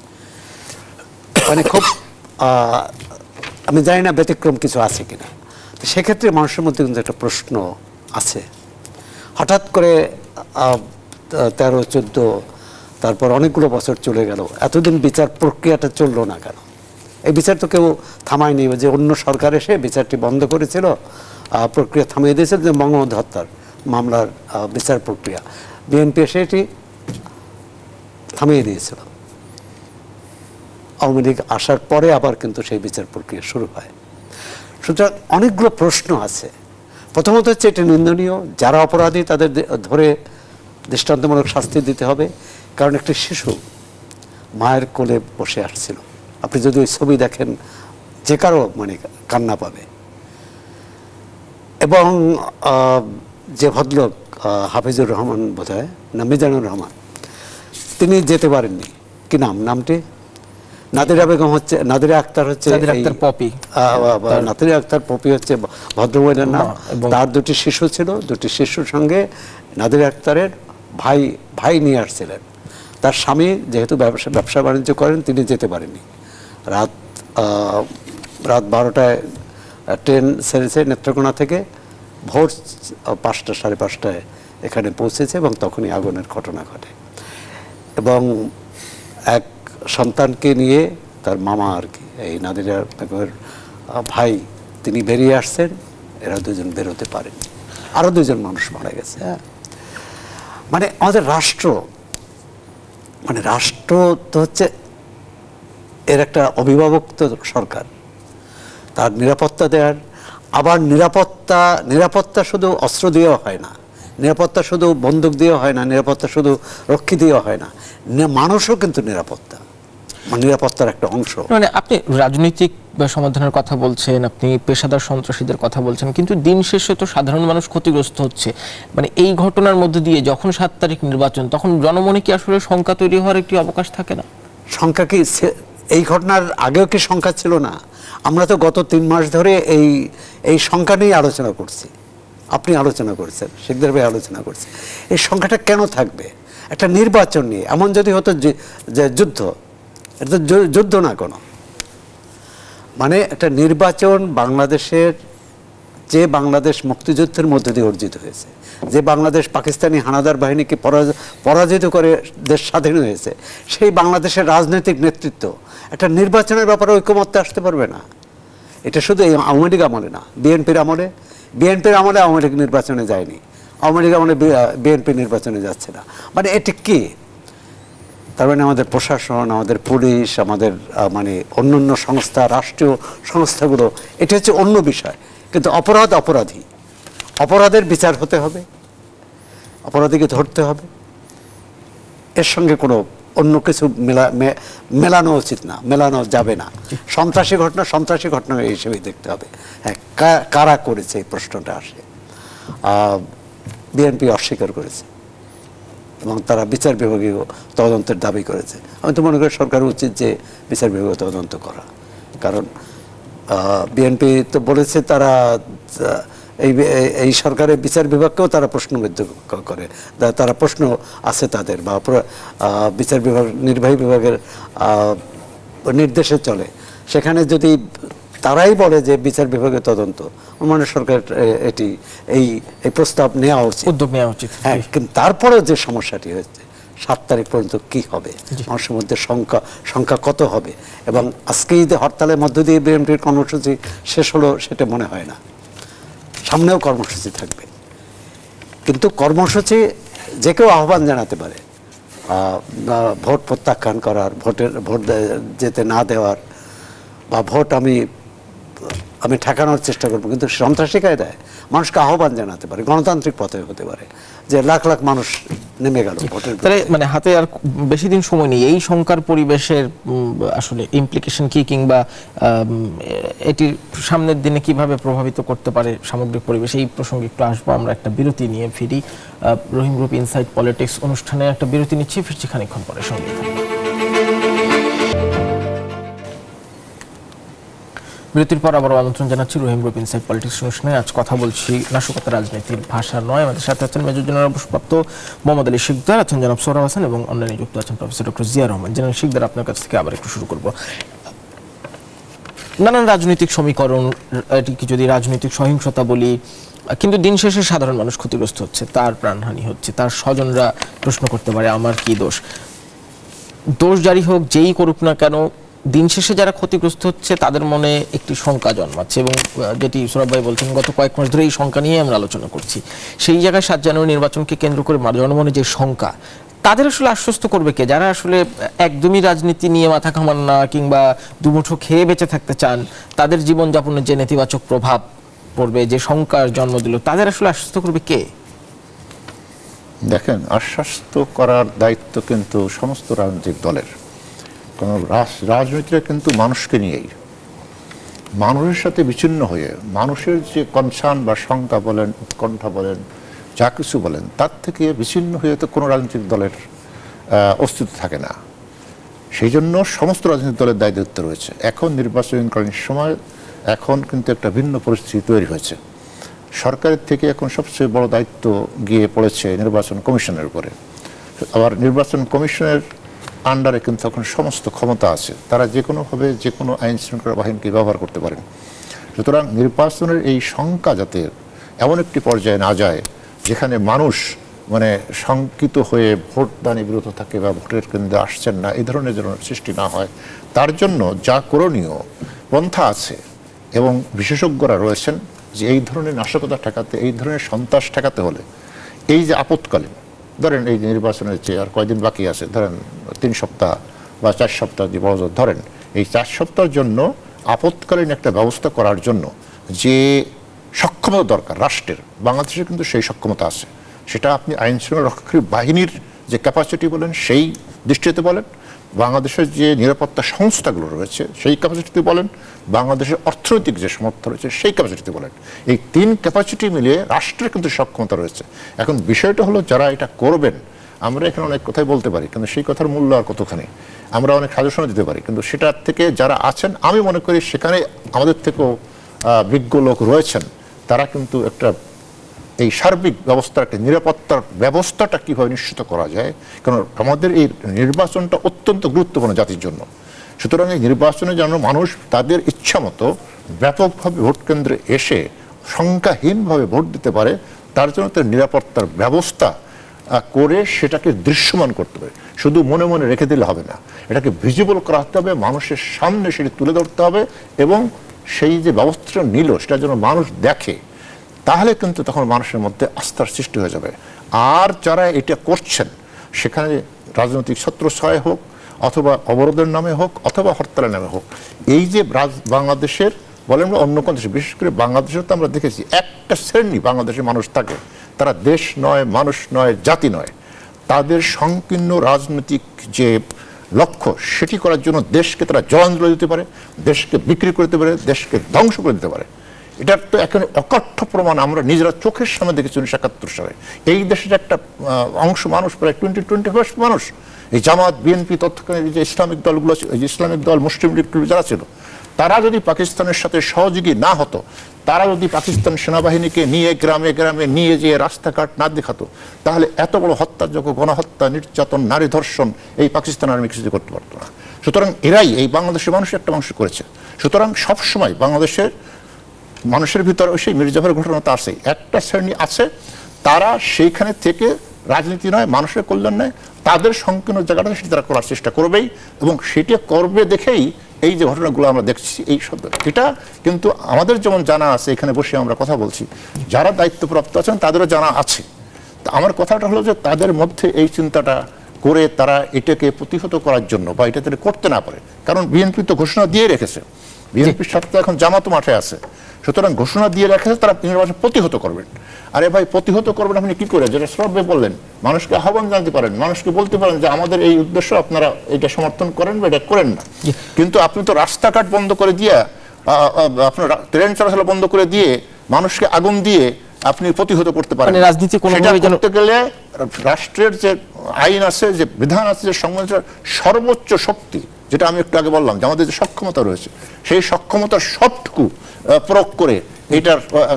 মানে খুব আমি জানি না ব্যতিক্রম কিছু আছে কিনা। তো সেক্ষেত্রে মানুষের মধ্যে কিন্তু একটা প্রশ্ন আছে, হঠাৎ করে তেরো চোদ্দো, তারপর অনেকগুলো বছর চলে গেল, এতদিন বিচার প্রক্রিয়াটা চললো না কেন? এই বিচার তো কেউ থামায়নি, যে অন্য সরকার এসে বিচারটি বন্ধ করেছিল, প্রক্রিয়া থামিয়ে দিয়েছিল, যে বঙ্গবন্ধু হত্যার মামলার বিচার প্রক্রিয়া, বিএনপি এসে এটি থামিয়ে দিয়েছিল। আওয়ামী লীগ আসার পরে আবার কিন্তু সেই বিচার প্রক্রিয়া শুরু হয়। সুতরাং অনেকগুলো প্রশ্ন আছে। প্রথমত হচ্ছে এটি নিন্দনীয়, যারা অপরাধী তাদের ধরে দৃষ্টান্তমূলক শাস্তি দিতে হবে, কারণ একটি শিশু মায়ের কোলে বসে আসছিল, আপনি যদি ওই ছবি দেখেন যে কারো মানে কান্না পাবে। এবং যে ভদ্রলোক হাফিজুর রহমান বোধহয় না মিজানুর রহমান, তিনি যেতে পারেননি, কি নাম নামটি? নাদিরা বেগম হচ্ছে, নাদিরা আক্তার হচ্ছে পপি, নাদিরা আক্তার পপি হচ্ছে ভদ্রমহিলার নাম। তার দুটি শিশু ছিল, দুটি শিশুর সঙ্গে নাদিরা আক্তারের ভাই ভাই নিয়ে আসছিলেন। তার স্বামী যেহেতু ব্যবসা ব্যবসা বাণিজ্য করেন, তিনি যেতে পারেননি। রাত রাত বারোটায় ট্রেন ছেড়েছে নেত্রকোনা থেকে, ভোর পাঁচটা সাড়ে পাঁচটায় এখানে পৌঁছেছে এবং তখনই আগুনের ঘটনা ঘটে। এবং এক সন্তানকে নিয়ে তার মামা আর কি, এই নাদিরা বেগমের ভাই, তিনি বেরিয়ে আসছেন, এরা দুজন বেরোতে পারেনি, আরও দুজন মানুষ মারা গেছে। হ্যাঁ, মানে আমাদের রাষ্ট্র, মানে রাষ্ট্র তো হচ্ছে এর একটা অভিভাবক তো সরকার, তার নিরাপত্তা দেওয়ার, আবার নিরাপত্তা নিরাপত্তা শুধু অস্ত্র দিয়েও হয় না, নিরাপত্তা শুধু বন্দুক দিয়েও হয় না, নিরাপত্তা শুধু রক্ষী দিয়েও হয় না, মানুষও কিন্তু নিরাপত্তা, মানে নিরাপত্তার একটা অংশ। মানে আপনি রাজনৈতিক সমাধানের কথা বলছেন, আপনি পেশাদার সন্ত্রাসীদের কথা বলছেন, কিন্তু দিন শেষে তো সাধারণ মানুষ ক্ষতিগ্রস্ত হচ্ছে। মানে এই ঘটনার মধ্যে দিয়ে যখন সাত তারিখ নির্বাচন, তখন জনমনে কি আসলে শঙ্কা তৈরি হওয়ার একটি অবকাশ থাকে না? শঙ্কা কি এই ঘটনার আগেও কি শঙ্কা ছিল না? আমরা তো গত তিন মাস ধরে এই এই শঙ্কা নিয়ে আলোচনা করছি, আপনি আলোচনা করছেন, শিকদার ভাই আলোচনা করছেন। এই সংখ্যাটা কেন থাকবে? একটা নির্বাচন নিয়ে এমন যদি হতো যে যুদ্ধ, এটা তো যুদ্ধ না কোনো, মানে একটা নির্বাচন বাংলাদেশের, যে বাংলাদেশ মুক্তিযুদ্ধের মধ্যে দিয়ে অর্জিত হয়েছে, যে বাংলাদেশ পাকিস্তানি হানাদার বাহিনীকে পরাজিত করে দেশ স্বাধীন হয়েছে, সেই বাংলাদেশের রাজনৈতিক নেতৃত্ব একটা নির্বাচনের ব্যাপারে ঐকমত্যে আসতে পারবে না। এটা শুধু এই আওয়ামী লীগ আমলে না, বিএনপির আমলে, বিএনপির আমলে আওয়ামী লীগ নির্বাচনে যায়নি, আওয়ামী লীগ আমলে বিএনপি নির্বাচনে যাচ্ছে না। মানে এটি কি? তার মানে আমাদের প্রশাসন, আমাদের পুলিশ, আমাদের মানে অন্যান্য সংস্থা, রাষ্ট্রীয় সংস্থাগুলো, এটা হচ্ছে অন্য বিষয়। কিন্তু অপরাধ অপরাধী, অপরাধের বিচার হতে হবে, অপরাধীকে ধরতে হবে, এর সঙ্গে কোনো অন্য কিছু মেলা মেলানো উচিত না, মেলানো যাবে না। সন্ত্রাসী ঘটনা সন্ত্রাসী ঘটনা হিসেবেই দেখতে হবে। হ্যাঁ, কারা করেছে এই প্রশ্নটা আসে, বিএনপি অস্বীকার করেছে এবং তারা বিচার বিভাগীয় তদন্তের দাবি করেছে। আমি তো মনে করি সরকার উচিত যে বিচার বিভাগীয় তদন্ত করা, কারণ বিএনপি তো বলেছে তারা এই এই সরকারের বিচার বিভাগকেও তারা প্রশ্নবিদ্ধ করে, তারা প্রশ্ন আছে তাদের, বা বিচার বিভাগ নির্বাহী বিভাগের নির্দেশে চলে। সেখানে যদি তারাই বলে যে বিচার কিন্তু তদন্ত, মানে সরকার এটি এই এই প্রস্তাব নেওয়া উচিত, উদ্যোগ নেওয়া উচিত। হ্যাঁ, কিন্তু তারপরেও যে সমস্যাটি হয়েছে সাত তারিখ পর্যন্ত কি হবে, মানুষের মধ্যে সংখ্যা সংখ্যা কত হবে, এবং আজকে ঈদে হরতালের মধ্য দিয়ে বিএনপির কর্মসূচি শেষ হলো সেটা মনে হয় না, সামনেও কর্মসূচি থাকবে। কিন্তু কর্মসূচি যে কেউ আহ্বান জানাতে পারে, ভোট প্রত্যাখ্যান করার, ভোটের ভোট যেতে না দেওয়ার, বা ভোট আমি আমি ঠেকানোর চেষ্টা করবো, কিন্তু সন্ত্রাসী কায়দায় মানুষকে আহ্বান জানাতে পারে, গণতান্ত্রিক পথে হতে পারে, যে লাখ লাখ মানুষ নেমে গেল ভোটের। তাহলে মানে হাতে আর বেশি দিন সময় নেই, এই শঙ্কার পরিবেশের আসলে ইমপ্লিকেশন কি, কিংবা এটির সামনের দিনে কিভাবে প্রভাবিত করতে পারে সামগ্রিক পরিবেশ, এই প্রসঙ্গে একটু আসবো। আমরা একটা বিরতি নিয়ে ফিরি। রহিম গ্রুপ ইনসাইট পলিটিক্স অনুষ্ঠানে একটা বিরতি নিচ্ছি, ফিরছি খানিকক্ষণ পরে, সঙ্গে থাকুন। বিরতির পর আবার আমন্ত্রণ জানাচ্ছি রহিম গ্রুপ ইনসাইট পলিটিক্স অনুষ্ঠানে। আজ কথা বলছি নাশকতা রাজনীতির ভাষা নয়। আমাদের সাথে আছেন মেজর জেনারেল অবসরপ্রাপ্ত মোহাম্মদ আলী শিকদার, আছেন জনাব সোহরাব হাসান, এবং অনলাইনে যুক্ত আছেন professor doctor Zia Rahman. General Sikdar, আপনার কাছ থেকে আবার একটু শুরু করব। নানান রাজনৈতিক সমীকরণ, এটিকে যদি রাজনৈতিক সহিংসতা বলি, কিন্তু দিন শেষে সাধারণ মানুষ ক্ষতিগ্রস্ত হচ্ছে, তার প্রাণহানি হচ্ছে, তার স্বজনরা প্রশ্ন করতে পারে আমার কি দোষ। দোষ জারি হোক, যেই করুক না কেন, দিন শেষে যারা ক্ষতিগ্রস্ত হচ্ছে তাদের মনে একটি শঙ্কা জন্মাচ্ছে, এবং যেটি সোহরাব ভাই বলছেন গত কয়েক মাস ধরে এই শঙ্কা নিয়ে আমরা আলোচনা করছি। সেই জায়গায় সাত জানুয়ারি নির্বাচনকে কেন্দ্র করে জনমনে যে শঙ্কা, তাদের আসলে আশ্বস্ত করবে কে? যারা আসলে একদমই রাজনীতি নিয়ে মাথা ঘামান না, কিংবা দুমুঠো খেয়ে বেঁচে থাকতে চান, তাদের জীবনযাপনের যে নেতিবাচক প্রভাব পড়বে, যে শঙ্কার জন্ম দিল, তাদের আসলে আশ্বস্ত করবে কে? দেখেন, আশ্বস্ত করার দায়িত্ব কিন্তু সমস্ত রাজনৈতিক দলের। কারণ রাজনীতিটা কিন্তু মানুষকে নিয়েই, মানুষের সাথে বিচ্ছিন্ন হয়ে মানুষের যে কনসার্ন বা শঙ্কা বলেন, উৎকণ্ঠা বলেন, যা কিছু বলেন, তার থেকে বিচ্ছিন্ন হয়ে তো কোনো রাজনৈতিক দলের অস্তিত্ব থাকে না। সেই জন্য সমস্ত রাজনৈতিক দলের দায়িত্ব রয়েছে। এখন নির্বাচনকালীন সময় এখন কিন্তু একটা ভিন্ন পরিস্থিতি তৈরি হয়েছে। সরকারের থেকে এখন সবচেয়ে বড় দায়িত্ব গিয়ে পড়েছে নির্বাচন কমিশনের উপরে। আবার নির্বাচন কমিশনের আন্ডারে কিন্তু এখন সমস্ত ক্ষমতা আছে, তারা যে কোনোভাবে যে কোনো আইন শৃঙ্খলা বাহিনীকে ব্যবহার করতে পারেন। সুতরাং নির্বাচনের এই শঙ্কা যাতে এমন একটি পর্যায়ে না যায় যেখানে মানুষ মানে শঙ্কিত হয়ে ভোটদানে বিরত থাকে বা ভোটের কেন্দ্রে আসছেন না, এই ধরনের যেন সৃষ্টি না হয়, তার জন্য যা করণীয় পন্থা আছে এবং বিশেষজ্ঞরা রয়েছেন যে এই ধরনের নাশকতা ঠেকাতে, এই ধরনের সন্ত্রাস ঠেকাতে হলে এই যে আপৎকালীন, ধরেন এই নির্বাচনের যে আর কয়দিন বাকি আছে, ধরেন তিন সপ্তাহ বা চার সপ্তাহ যে বড় ধরেন, এই চার সপ্তাহের জন্য আপৎকালীন একটা ব্যবস্থা করার জন্য যে সক্ষমতা দরকার রাষ্ট্রের, বাংলাদেশে কিন্তু সেই সক্ষমতা আছে। সেটা আপনি আইন শৃঙ্খলা রক্ষাকারী বাহিনীর যে ক্যাপাসিটি বলেন সেই দৃষ্টিতে বলেন, বাংলাদেশের যে নিরাপত্তা সংস্থাগুলো রয়েছে সেই ক্যাপাসিটিতে বলেন, বাংলাদেশের অর্থনৈতিক যে সামর্থ্য রয়েছে সেই ক্যাপাসিটিতে বলেন, এই তিন ক্যাপাসিটি মিলিয়ে রাষ্ট্রের কিন্তু সক্ষমতা রয়েছে। এখন বিষয়টা হলো যারা এটা করবেন, আমরা এখানে অনেক কথাই বলতে পারি, কিন্তু সেই কথার মূল্য আর কতখানি, আমরা অনেক সাজেশনও দিতে পারি, কিন্তু সেটার থেকে যারা আছেন আমি মনে করি সেখানে আমাদের থেকেও বিজ্ঞ লোক রয়েছেন, তারা কিন্তু একটা এই সার্বিক ব্যবস্থার একটা নিরাপত্তার ব্যবস্থাটা কীভাবে নিশ্চিত করা যায়, কারণ আমাদের এই নির্বাচনটা অত্যন্ত গুরুত্বপূর্ণ জাতির জন্য। সুতরাং এই নির্বাচনে যেন মানুষ তাদের ইচ্ছা মতো ব্যাপকভাবে ভোট কেন্দ্রে এসে সংখ্যাহীনভাবে ভোট দিতে পারে, তার জন্য তার নিরাপত্তার ব্যবস্থা করে সেটাকে দৃশ্যমান করতে হবে। শুধু মনে মনে রেখে দিলে হবে না, এটাকে ভিজিবল করাতে হবে, মানুষের সামনে সেটি তুলে ধরতে হবে, এবং সেই যে ব্যবস্থাটা নিল সেটা যেন মানুষ দেখে, তাহলে কিন্তু তখন মানুষের মধ্যে আস্থার সৃষ্টি হয়ে যাবে। আর যারা এটা করছেন সেখানে রাজনৈতিক ছত্রছায়া হোক, অথবা অবরোধের নামে হোক, অথবা হরতালের নামে হোক, এই যে বাংলাদেশের বলেন বা অন্য কোন দেশে, বিশেষ করে বাংলাদেশের তো আমরা দেখেছি একটা শ্রেণী বাংলাদেশের মানুষ থাকে, তারা দেশ নয়, মানুষ নয়, জাতি নয়, তাদের সংকীর্ণ রাজনৈতিক যে লক্ষ্য সেটি করার জন্য দেশকে তারা জলাঞ্জলি দিতে পারে, দেশকে বিক্রি করতে পারে, দেশকে ধ্বংস করে দিতে পারে। এটার তো এখন অকথ্য প্রমাণ আমরা নিজেরা চোখের সামনে দেখেছি। উনিশশো একাত্তর সালে এই দেশের একটা অংশ মানুষ, প্রায় টোয়েন্টি টোয়েন্টি পার্সেন্ট মানুষ, এই জামাত, বিএনপি, তৎকালীন যে ইসলামিক দলগুলো, ইসলামিক দল, মুসলিম লীগ যারা ছিল, তারা যদি পাকিস্তানের সাথে সহযোগী না হতো, তারা যদি পাকিস্তান সেনাবাহিনীকে নিয়ে গ্রামে গ্রামে নিয়ে যেয়ে রাস্তাঘাট না দেখাতো, তাহলে এত বড় হত্যাযোগ্য গণহত্যা, নির্যাতন, নারী ধর্ষণ এই পাকিস্তান আর্মি কিছু করতে পারতো না। সুতরাং এরাই এই বাংলাদেশের মানুষের একটা অংশ করেছে। সুতরাং সবসময় বাংলাদেশের মানুষের ভিতরে সেই মির্জাফরের ঘটনা তো আছে, একটা শ্রেণী আছে তারা সেইখানে থেকে রাজনীতি নয়, মানুষের কল্যাণ নয়, তাদের সংকীর্ণ জায়গাটা সেটা তারা করার চেষ্টা করবেই, এবং সেটা করবে দেখেই এই যে ঘটনাগুলো আমরা দেখছি। এই শব্দ এটা কিন্তু আমাদের যেমন জানা আছে, এখানে বসে আমরা কথা বলছি, যারা দায়িত্বপ্রাপ্ত আছেন তাদেরও জানা আছে। তা আমার কথাটা হলো যে তাদের মধ্যে এই চিন্তাটা করে তারা এটাকে প্রতিহত করার জন্য বা এটা তারা করতে না পারে, কারণ বিএনপি তো ঘোষণা দিয়ে রেখেছে, বিএনপির সাথে এখন জামাত মাঠে আছে, সুতরাং ঘোষণা দিয়ে রেখেছে তারা নির্বাচন প্রতিহত করবেন। আরে ভাই, প্রতিহত করবেন আপনি কি করে? যেটা শ্রব্বে বললেন, মানুষকে আহ্বান জানাতে পারেন, মানুষকে বলতে পারেন যে আমাদের এই উদ্দেশ্য, আপনারা এটা সমর্থন করেন বা এটা করেন না। কিন্তু আপনি তো রাস্তাঘাট বন্ধ করে দিয়ে, আপনার ট্রেন চলাচল বন্ধ করে দিয়ে, মানুষকে আগুন দিয়ে আপনি প্রতিহত করতে পারেন। রাজনীতি করতে গেলে রাষ্ট্রের যে আইন আছে, যে বিধান আছে, যে সংবিধানের সর্বোচ্চ শক্তি, যেটা আমি একটু আগে বললাম যে আমাদের যে সক্ষমতা রয়েছে, সেই সক্ষমতার সবটুকু প্রয়োগ করে এটার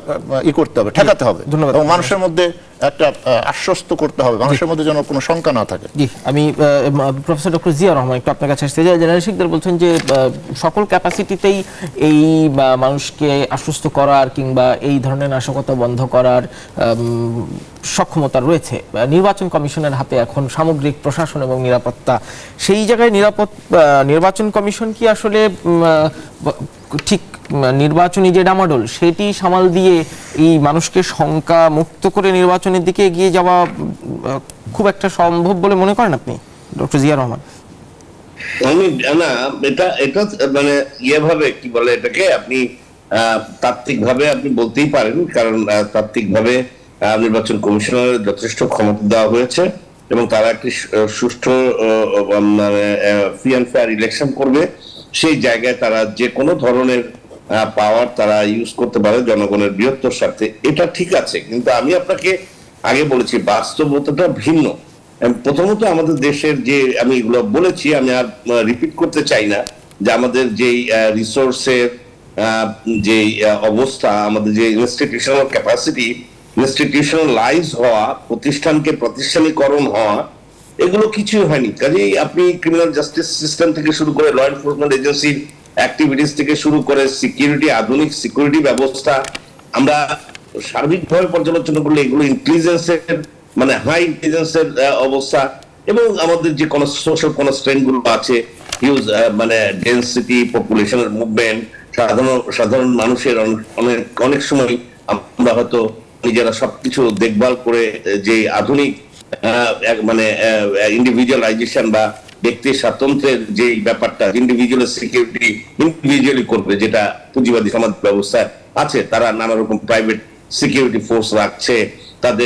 ই করতে হবে, ঠেকাতে হবে, এবং মানুষের মধ্যে একটা আশ্বস্ত করতে হবে, মানুষের মধ্যে যেন কোনো শঙ্কা না থাকে। জি, আমি প্রফেসর ডক্টর জিয়া রহমান একটু আপনার কাছে আসতে চাই। জেনারেল শিকদার বলছেন যে সকল ক্যাপাসিটিতেই এই মানুষকে আশ্বস্ত করার কিংবা এই ধরনের নাশকতা বন্ধ করার সক্ষমতা রয়েছে নির্বাচন কমিশনের হাতে। এখন সামগ্রিক প্রশাসন এবং নিরাপত্তা, সেই জায়গায় নিরাপদ নির্বাচন কমিশন কি আসলে ঠিক নির্বাচনী যে ডামাডোল সেটি সামাল দিয়ে এই মানুষকে শঙ্কা মুক্ত করে নির্বাচনের দিকে এগিয়ে যাওয়া খুব একটা সম্ভব বলে মনে করেন আপনি, ডক্টর জিয়া রহমান? আমি না, এটা এটা মানে ইয়েভাবে কি বলে এটাকে, আপনি তাত্ত্বিক ভাবে আপনি বলতেই পারেন, কারণ তাত্ত্বিক ভাবে নির্বাচন কমিশনের যথেষ্ট ক্ষমতা দেওয়া হয়েছে এবং তারা একটি সুষ্ঠু মানে ফ্রি অ্যান্ড ফেয়ার ইলেকশন করবে। সেই জায়গায় তারা যে কোনো ধরনের পাওয়ার তারা ইউজ করতে পারে জনগণের বৃহত্তর স্বার্থে, এটা ঠিক আছে। কিন্তু আমি আপনাকে আগে বলেছি বাস্তবতাটা ভিন্ন। প্রথমত আমাদের দেশের যে, আমি এগুলো বলেছি, আমি আর রিপিট করতে চাই না, যে আমাদের যেই রিসোর্সের যে অবস্থা, আমাদের যে ইনস্টিটিউশনাল ক্যাপাসিটি, ইনস্টিটিউশনালাইজ হওয়া, প্রতিষ্ঠানকে প্রতিষ্ঠানীকরণ হওয়া, এগুলো কিছুই হয়নি। কাজেই আপনি ক্রিমিনাল জাস্টিস সিস্টেম থেকে শুরু করে ল এনফোর্সমেন্ট এজেন্সির অ্যাক্টিভিটিস থেকে শুরু করে সিকিউরিটি, আধুনিক সিকিউরিটি ব্যবস্থা, আমরা সার্বিকভাবে পর্যালোচনা করলে এগুলো ইন্টেলিজেন্সের মানে হাই ইন্টেলিজেন্সের অবস্থা, এবং আমাদের যে কোনো সোশ্যাল কনস্ট্রেন্ট গুলো আছে, হিউজ মানে ডেন্সিটি, পপুলেশনের মুভমেন্ট, সাধারণ সাধারণ মানুষের অনেক অনেক সময় আমরা হয়তো নিজেরা সবকিছু দেখভাল করে যে আধুনিক মানে ইন্ডিভিজুয়ালাইজেশন বা ব্যক্তি স্বাতন্ত্র্যের যে ব্যাপারটা, ইন্ডিভিজুয়াল সিকিউরিটি ইন্ডিভিজুয়ালি করবে, যেটা পুঁজিবাদী সমাজ ব্যবস্থায় আছে, তারা নানা রকম প্রাইভেট সিকিউরিটি ফোর্স রাখছে, তাদের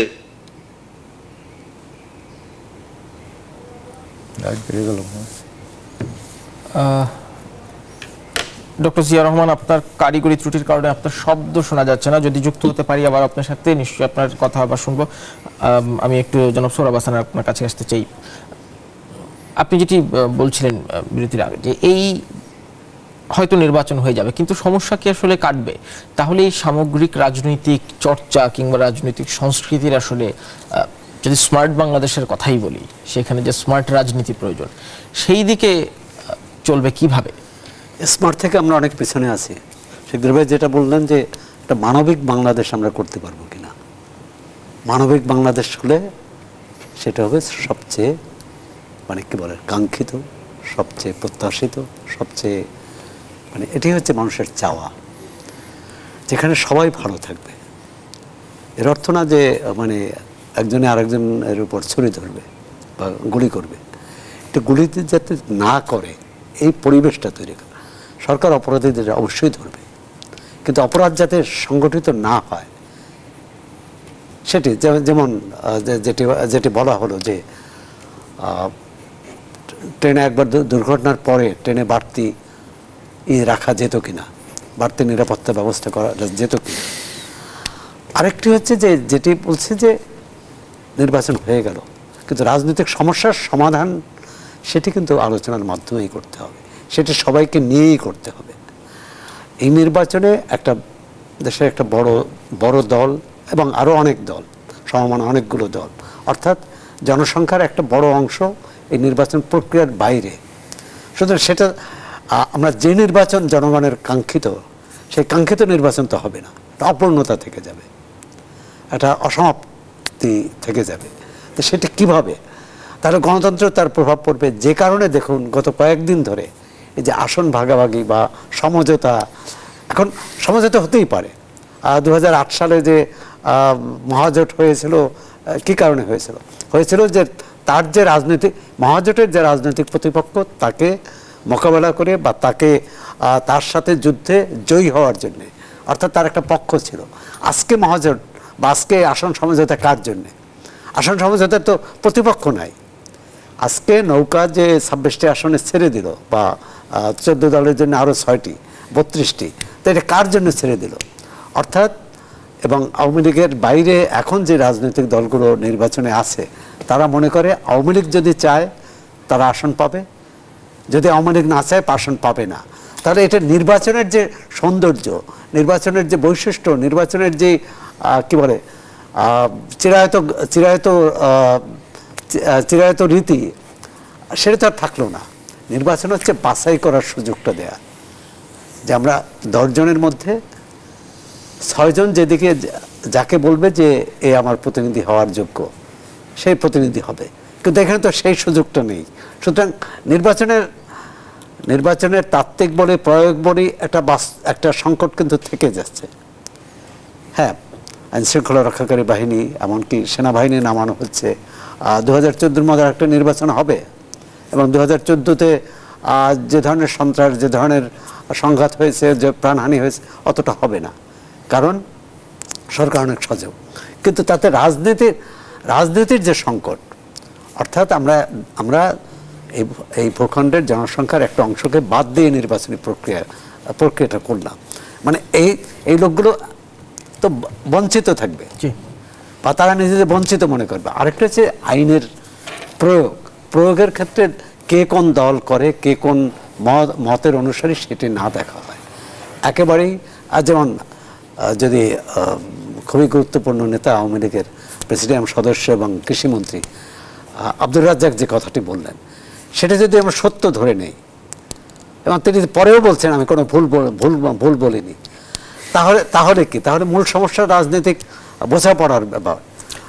ডক্টর জিয়া রহমান, আপনার কারিগরি ত্রুটির কারণে আপনার শব্দ শোনা যাচ্ছে না, যদি যুক্ত হতে পারি আবার আপনার সাথে নিশ্চয়ই আপনার কথা আবার শুনবো। আমি একটু জনাব সোহরাব হাসান আপনার কাছে আসতে চাই। আপনি যেটি বলছিলেন বিরতির আগে, যে এই হয়তো নির্বাচন হয়ে যাবে, কিন্তু সমস্যা কি আসলে কাটবে? তাহলে এই সামগ্রিক রাজনৈতিক চর্চা কিংবা রাজনৈতিক সংস্কৃতির আসলে যদি স্মার্ট বাংলাদেশের কথাই বলি, সেখানে যে স্মার্ট রাজনীতি প্রয়োজন, সেই দিকে চলবে কিভাবে? স্মার্ট থেকে আমরা অনেক পিছনে আছি। শিকদার ভাই যেটা বললেন যে একটা মানবিক বাংলাদেশ আমরা করতে পারবো কিনা, মানবিক বাংলাদেশ হলে সেটা হবে সবচেয়ে মানে কি বলে কাঙ্ক্ষিত, সবচেয়ে প্রত্যাশিত, সবচেয়ে মানে এটি হচ্ছে মানুষের চাওয়া, যেখানে সবাই ভালো থাকবে। এর অর্থ না যে মানে একজনে আরেকজনের উপর ছুরি ধরবে বা গুলি করবে, এটা গুলিতে যাতে না করে এই পরিবেশটা তৈরি করা। সরকার অপরাধীদের অবশ্যই ধরবে, কিন্তু অপরাধ যাতে সংগঠিত না হয় সেটি যেমন যেটি যেটি বলা হলো যে ট্রেনে একবার দুর্ঘটনার পরে ট্রেনে বাড়তি ই রাখা যেত কিনা, বাড়তি নিরাপত্তা ব্যবস্থা করা যেত কিনা। আরেকটি হচ্ছে যে যেটি বলছে যে নির্বাচন হয়ে গেল, কিন্তু রাজনৈতিক সমস্যার সমাধান সেটি কিন্তু আলোচনার মাধ্যমেই করতে হবে, সেটি সবাইকে নিয়েই করতে হবে। এই নির্বাচনে একটা দেশের একটা বড় বড় দল এবং আরও অনেক দল, সমমান অনেকগুলো দল, অর্থাৎ জনসংখ্যার একটা বড় অংশ এই নির্বাচন প্রক্রিয়ার বাইরে। সুতরাং সেটা আমরা যে নির্বাচন জনগণের কাঙ্ক্ষিত, সেই কাঙ্ক্ষিত নির্বাচন তো হবে না, অপূর্ণতা থেকে যাবে, একটা অসমাপ্তি থেকে যাবে। তো সেটা কিভাবে? তাহলে গণতন্ত্র তার প্রভাব পড়বে। যে কারণে দেখুন গত কয়েকদিন ধরে এই যে আসন ভাগাভাগি বা সমঝোতা, এখন সমঝোতা হতেই পারে। দু হাজার আট সালে যে মহাজোট হয়েছিল, কি কারণে হয়েছিল? হয়েছিল যে তার যে রাজনৈতিক মহাজোটের যে রাজনৈতিক প্রতিপক্ষ তাকে মোকাবেলা করে বা তাকে তার সাথে যুদ্ধে জয়ী হওয়ার জন্যে, অর্থাৎ তার একটা পক্ষ ছিল। আজকে মহাজোট বা আজকে আসন সমঝোতা কার জন্যে? আসন সমঝোতার তো প্রতিপক্ষ নাই। আজকে নৌকা যে ছাব্বিশটি আসনে ছেড়ে দিল বা চোদ্দ দলের জন্য আরও ছয়টি বত্রিশটি, তো এটা কার জন্য ছেড়ে দিল? অর্থাৎ এবং আওয়ামী লীগের বাইরে এখন যে রাজনৈতিক দলগুলো নির্বাচনে আছে তারা মনে করে আওয়ামী লীগ যদি চায় তারা আসন পাবে, যদি আওয়ামী লীগ না চায় আসন পাবে না। তাহলে এটা নির্বাচনের যে সৌন্দর্য, নির্বাচনের যে বৈশিষ্ট্য, নির্বাচনের যে কি বলে চিরায়ত চিরায়ত চিরায়ত রীতি, সেটা তো আর থাকলো না। নির্বাচন হচ্ছে বাছাই করার সুযোগটা দেয়া, যে আমরা দশজনের মধ্যে ছয়জন যেদিকে যাকে বলবে যে এ আমার প্রতিনিধি হওয়ার যোগ্য, সেই প্রতিনিধি হবে, কিন্তু এখানে তো সেই সুযোগটা নেই। সুতরাং নির্বাচনের নির্বাচনের তাত্ত্বিক বলে প্রয়োগ বলে একটা একটা সংকট কিন্তু থেকে যাচ্ছে। হ্যাঁ, আইনশৃঙ্খলা রক্ষাকারী বাহিনী এমনকি সেনাবাহিনী নামানো হচ্ছে। দু হাজার চোদ্দোর মধ্যে একটা নির্বাচন হবে এবং দু হাজার চোদ্দোতে যে ধরনের সন্ত্রাস, যে ধরনের সংঘাত হয়েছে, যে প্রাণহানি হয়েছে, অতটা হবে না, কারণ সরকার অনেক সজাগ। কিন্তু তাতে রাজনীতির রাজনীতির যে সংকট, অর্থাৎ আমরা আমরা এই এই ভূখণ্ডের জনসংখ্যার একটা অংশকে বাদ দিয়ে নির্বাচনী প্রক্রিয়া প্রক্রিয়াটা করলাম, মানে এই এই লোকগুলো তো বঞ্চিত থাকবে বা তারা নিজেদের বঞ্চিত মনে করবে। আরেকটা হচ্ছে আইনের প্রয়োগ, প্রয়োগের ক্ষেত্রে কে কোন দল করে, কে কোন মতের অনুসারী, সেটি না দেখা হয় একেবারেই। আর যেমন যদি খুবই গুরুত্বপূর্ণ নেতা আওয়ামী লীগের প্রেসিডিয়াম সদস্য এবং কৃষিমন্ত্রী আব্দুর রাজ্জাক যে কথাটি বললেন, সেটা যদি আমরা সত্য ধরে নেই এবং তিনি পরেও বলছেন আমি কোনো ভুল ভুল ভুল বলিনি, তাহলে তাহলে কি? তাহলে মূল সমস্যা রাজনৈতিক বোঝাপড়ার ব্যাপার।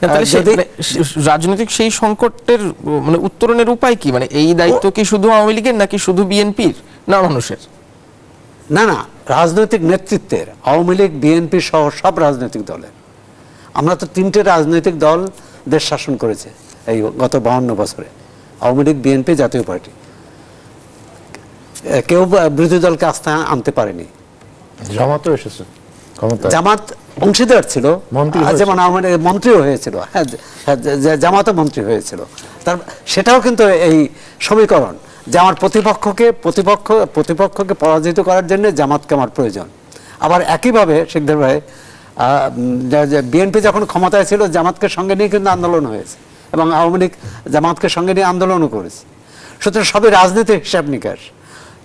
রাজনৈতিক সেই সংকটের মানে উত্তরণের উপায় কি? মানে এই দায়িত্ব কি শুধু আওয়ামী লীগের নাকি শুধু বিএনপির না মানুষের? না না, রাজনৈতিক নেতৃত্বের, আওয়ামী লীগ, বিএনপি সহ সব রাজনৈতিক দলের। আমরা তো তিনটে রাজনৈতিক দল দেশ শাসন করেছে এই গত বাহান্ন বছরে, আওয়ামী লীগ, বিএনপি, জাতীয় পার্টি। কেউ বিরোধী দলকে আস্থায় আনতে পারেনি। জামাতও এসেছে, জামাত অংশীদার ছিল, যেমন আমাদের মন্ত্রীও হয়েছিল। হ্যাঁ, জামাতও মন্ত্রী হয়েছিল। তার সেটাও কিন্তু এই সমীকরণ যে আমার প্রতিপক্ষকে প্রতিপক্ষ প্রতিপক্ষকে পরাজিত করার জন্য জামাতকে আমার প্রয়োজন। আবার একইভাবে শিকদার ভাই বিএনপি যখন ক্ষমতায় ছিল জামাতকে সঙ্গে নিয়ে কিন্তু আন্দোলন হয়েছে এবং আওয়ামী লীগ জামাতকে সঙ্গে নিয়ে আন্দোলনও করেছে। সুতরাং সবই রাজনীতির হিসাব নিকাশ।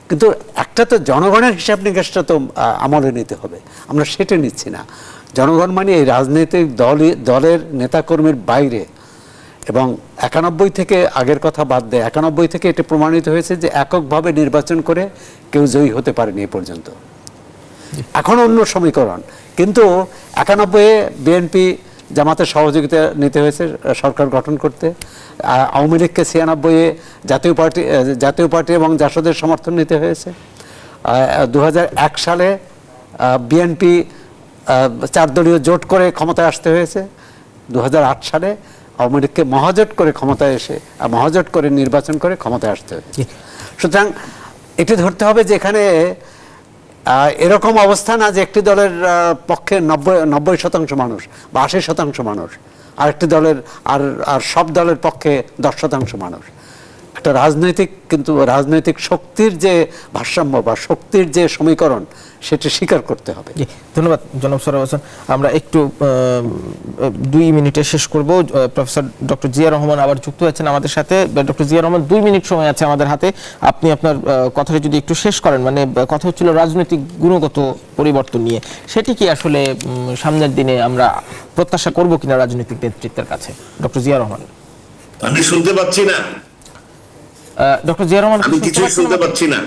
কিন্তু একটা তো জনগণের হিসাব নিকাশটা তো আমলে নিতে হবে, আমরা সেটা নিচ্ছি না। জনগণ মানে এই রাজনৈতিক দলই দলের নেতাকর্মীর বাইরে, এবং একানব্বই থেকে আগের কথা বাদ দেয়, একানব্বই থেকে এটা প্রমাণিত হয়েছে যে এককভাবে নির্বাচন করে কেউ জয়ী হতে পারেনি এ পর্যন্ত। এখন অন্য সমীকরণ, কিন্তু একানব্বইয়ে বিএনপি জামাতের সহযোগিতা নিতে হয়েছে সরকার গঠন করতে, আওয়ামী লীগকে ছিয়ানব্বইয়ে জাতীয় পার্টি জাতীয় পার্টি এবং জাসদের সমর্থন নিতে হয়েছে। দু হাজার এক সালে বিএনপি চার দলীয় জোট করে ক্ষমতায় আসতে হয়েছে। দু হাজার আট সালে আওয়ামী লীগকে মহাজোট করে ক্ষমতায় এসে মহাজোট করে নির্বাচন করে ক্ষমতায় আসতে হয়েছে। সুতরাং এটি ধরতে হবে যে এখানে এরকম অবস্থা না যে একটি দলের পক্ষে নব্বই নব্বই শতাংশ মানুষ বা আশি শতাংশ মানুষ, আরেকটি দলের আর আর সব দলের পক্ষে দশ শতাংশ মানুষ। একটা রাজনৈতিক কিন্তু রাজনৈতিক শক্তির যে ভারসাম্য বা শক্তির যে সমীকরণ সেটা স্বীকার করতে হবে। ধন্যবাদ জনাব সোহরাব হোসেন। আমরা একটু দুই মিনিটে শেষ করব। প্রফেসর ডক্টর জিয়া রহমান আবার যুক্ত হয়েছেন আমাদের সাথে। ডক্টর জিয়া রহমান, দুই মিনিট সময় আছে আমাদের হাতে, আপনি আপনার কথাটা যদি একটু শেষ করেন। মানে কথা হচ্ছিল রাজনৈতিক গুণগত পরিবর্তন নিয়ে, সেটি কি আসলে সামনের দিনে আমরা প্রত্যাশা করব কিনা রাজনৈতিক নেতৃত্বের কাছে? ডক্টর জিয়া রহমান, আমি শুনতে পাচ্ছি না। ডক্টর জিয়া রহমান, আমি কিছু শুনতে পাচ্ছি না।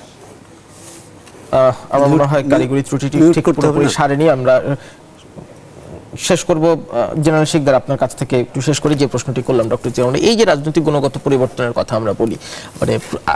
আমার মনে হয় কারিগরি ত্রুটিটি ঠিক পুরোপুরি সারেনি। আমরা শেষ করব। জেনারেল শিকদার, আপনার কাছ থেকে একটু শেষ করি যে প্রশ্নটি করলাম ডক্টর জিয়া রহমান। এই যে রাজনৈতিক গুণগত পরিবর্তনের কথা আমরা বলি, মানে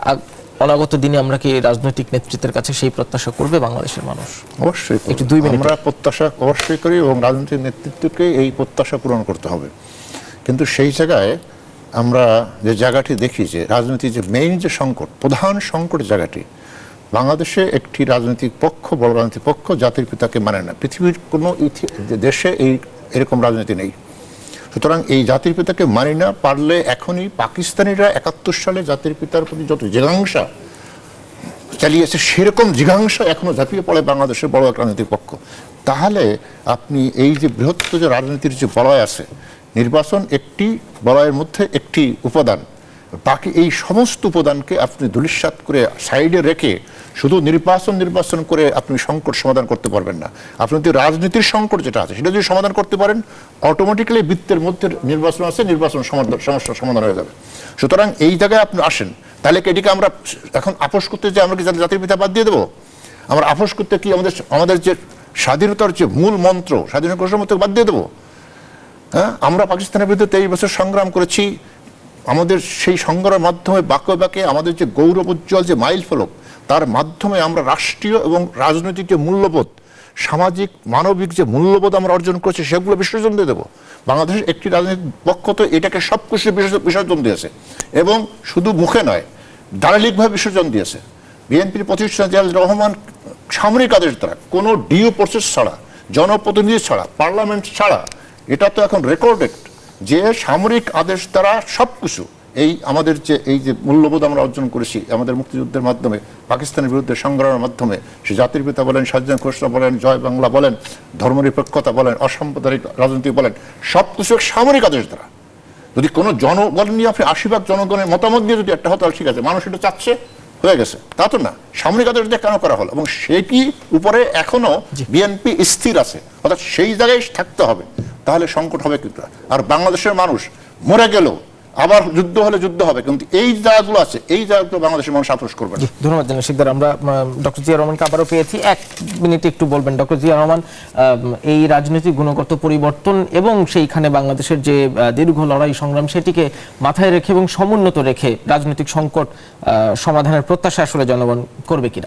অনাগত দিনে আমরা কি রাজনৈতিক নেতৃত্বের কাছে সেই প্রত্যাশা করবে বাংলাদেশের মানুষ? অবশ্যই একটু দুই মিনিট। আমরা প্রত্যাশা অবশ্যই করি এবং রাজনৈতিক নেতৃত্বকে এই প্রত্যাশা পূরণ করতে হবে। কিন্তু সেই জায়গায় আমরা যে জায়গাটি দেখি যে রাজনীতির যে মেইন যে সংকট, প্রধান সংকট জায়গাটি, বাংলাদেশে একটি রাজনৈতিক পক্ষ, বড় রাজনৈতিক পক্ষ জাতির পিতাকে মানে না। পৃথিবীর কোনো দেশে এই এরকম রাজনীতি নেই। সুতরাং এই জাতির পিতাকে মানি না পারলে এখনই পাকিস্তানিরা একাত্তর সালে জাতির পিতার প্রতি যত জিঘাংসা চালিয়েছে, সেরকম জিঘাংসা এখনো ঝাঁপিয়ে পড়ে বাংলাদেশের বড় এক রাজনৈতিক পক্ষ। তাহলে আপনি এই যে বৃহত্তর যে রাজনীতির যে বলয় আছে, নির্বাচন একটি বলয়ের মধ্যে একটি উপাদান, বাকি এই সমস্ত উপাদানকে আপনি ধূলিসাৎ করে সাইডে রেখে শুধু নির্বাচন নির্বাচন করে আপনি সংকট সমাধান করতে পারবেন না। আপনি যদি রাজনীতির সংকট যেটা আছে সেটা যদি সমাধান করতে পারেন, অটোমেটিক্যালি বৃত্তের মধ্যে নির্বাচন আছে, নির্বাচন সমাধান সমস্যার সমাধান হয়ে যাবে। সুতরাং এই জায়গায় আপনি আসেন, তাহলে কি এটিকে আমরা এখন আপোষ করতে যে আমরা কি জাতির পিতা বাদ দিয়ে দেবো? আমরা আপোষ করতে কি আমাদের আমাদের যে স্বাধীনতার যে মূল মন্ত্র, স্বাধীনতা ঘোষণার মধ্যে বাদ দিয়ে দেবো? হ্যাঁ, আমরা পাকিস্তানের বিরুদ্ধে তেইশ বছর সংগ্রাম করেছি। আমাদের সেই সংগ্রামের মাধ্যমে বাঁকে বাঁকে আমাদের যে গৌরব উজ্জ্বল যে মাইল ফলক, তার মাধ্যমে আমরা রাষ্ট্রীয় এবং রাজনৈতিক যে মূল্যবোধ, সামাজিক মানবিক যে মূল্যবোধ আমরা অর্জন করেছি, সেগুলো বিসর্জন দিয়ে দেবো। বাংলাদেশের একটি রাজনৈতিক পক্ষ তো এটাকে সব কিছু বিসর্জন দিয়েছে, এবং শুধু মুখে নয়, দালালিকভাবে বিসর্জন দিয়েছে। বিএনপির প্রতিষ্ঠান জিয়াউর রহমান সামরিক আদেশ দ্বারা, কোনো ডিউ প্রসেস ছাড়া, জনপ্রতিনিধি ছাড়া, পার্লামেন্ট ছাড়া, এটা তো এখন রেকর্ডেড যে সামরিক আদেশ দ্বারা সব কিছু এই আমাদের যে এই যে মূল্যবোধ আমরা অর্জন করেছি আমাদের মুক্তিযুদ্ধের মাধ্যমে, পাকিস্তানের বিরুদ্ধে সংগ্রামের মাধ্যমে, সে জাতির পিতা বলেন, স্বাধীনতা ঘোষণা বলেন, জয় বাংলা বলেন, ধর্মনিরপেক্ষতা বলেন, অসাম্প্রদায়িক রাজনীতি বলেন, সব কিছু সামরিক আদেশ দ্বারা। যদি কোনো জনগণ নিয়ে আপনি আশি ভাগ জনগণের মতামত দিয়ে যদি একটা হতো, ঠিক আছে, মানুষ এটা চাচ্ছে, হয়ে গেছে, তা তো না। সামরিক আদেশ দিয়ে কেন করা হলো? এবং সেটি উপরে এখনো বিএনপি স্থির আছে, অর্থাৎ সেই জায়গায় থাকতে হবে। তাহলে সংকট হবে কিন্তু। আর বাংলাদেশের মানুষ মরে গেল, আবার যুদ্ধ হলে যুদ্ধ হবে, কিন্তু এই জায়গাগুলো আছে, এই জায়গাগুলো বাংলাদেশের মানুষ আপোষ করবে না। ধন্যবাদ জানাই শিকদার। আমরা ডক্টর জিয়া রহমানকে আবারও পেয়েছি। এক মিনিট একটু বলবেন ডক্টর জিয়া রহমান, এই রাজনৈতিক গুণগত পরিবর্তন এবং সেইখানে বাংলাদেশের যে দীর্ঘ লড়াই সংগ্রাম, সেটিকে মাথায় রেখে এবং সমুন্নত রেখে রাজনৈতিক সংকট সমাধানের প্রত্যাশা আসলে জনগণ করবে কিনা?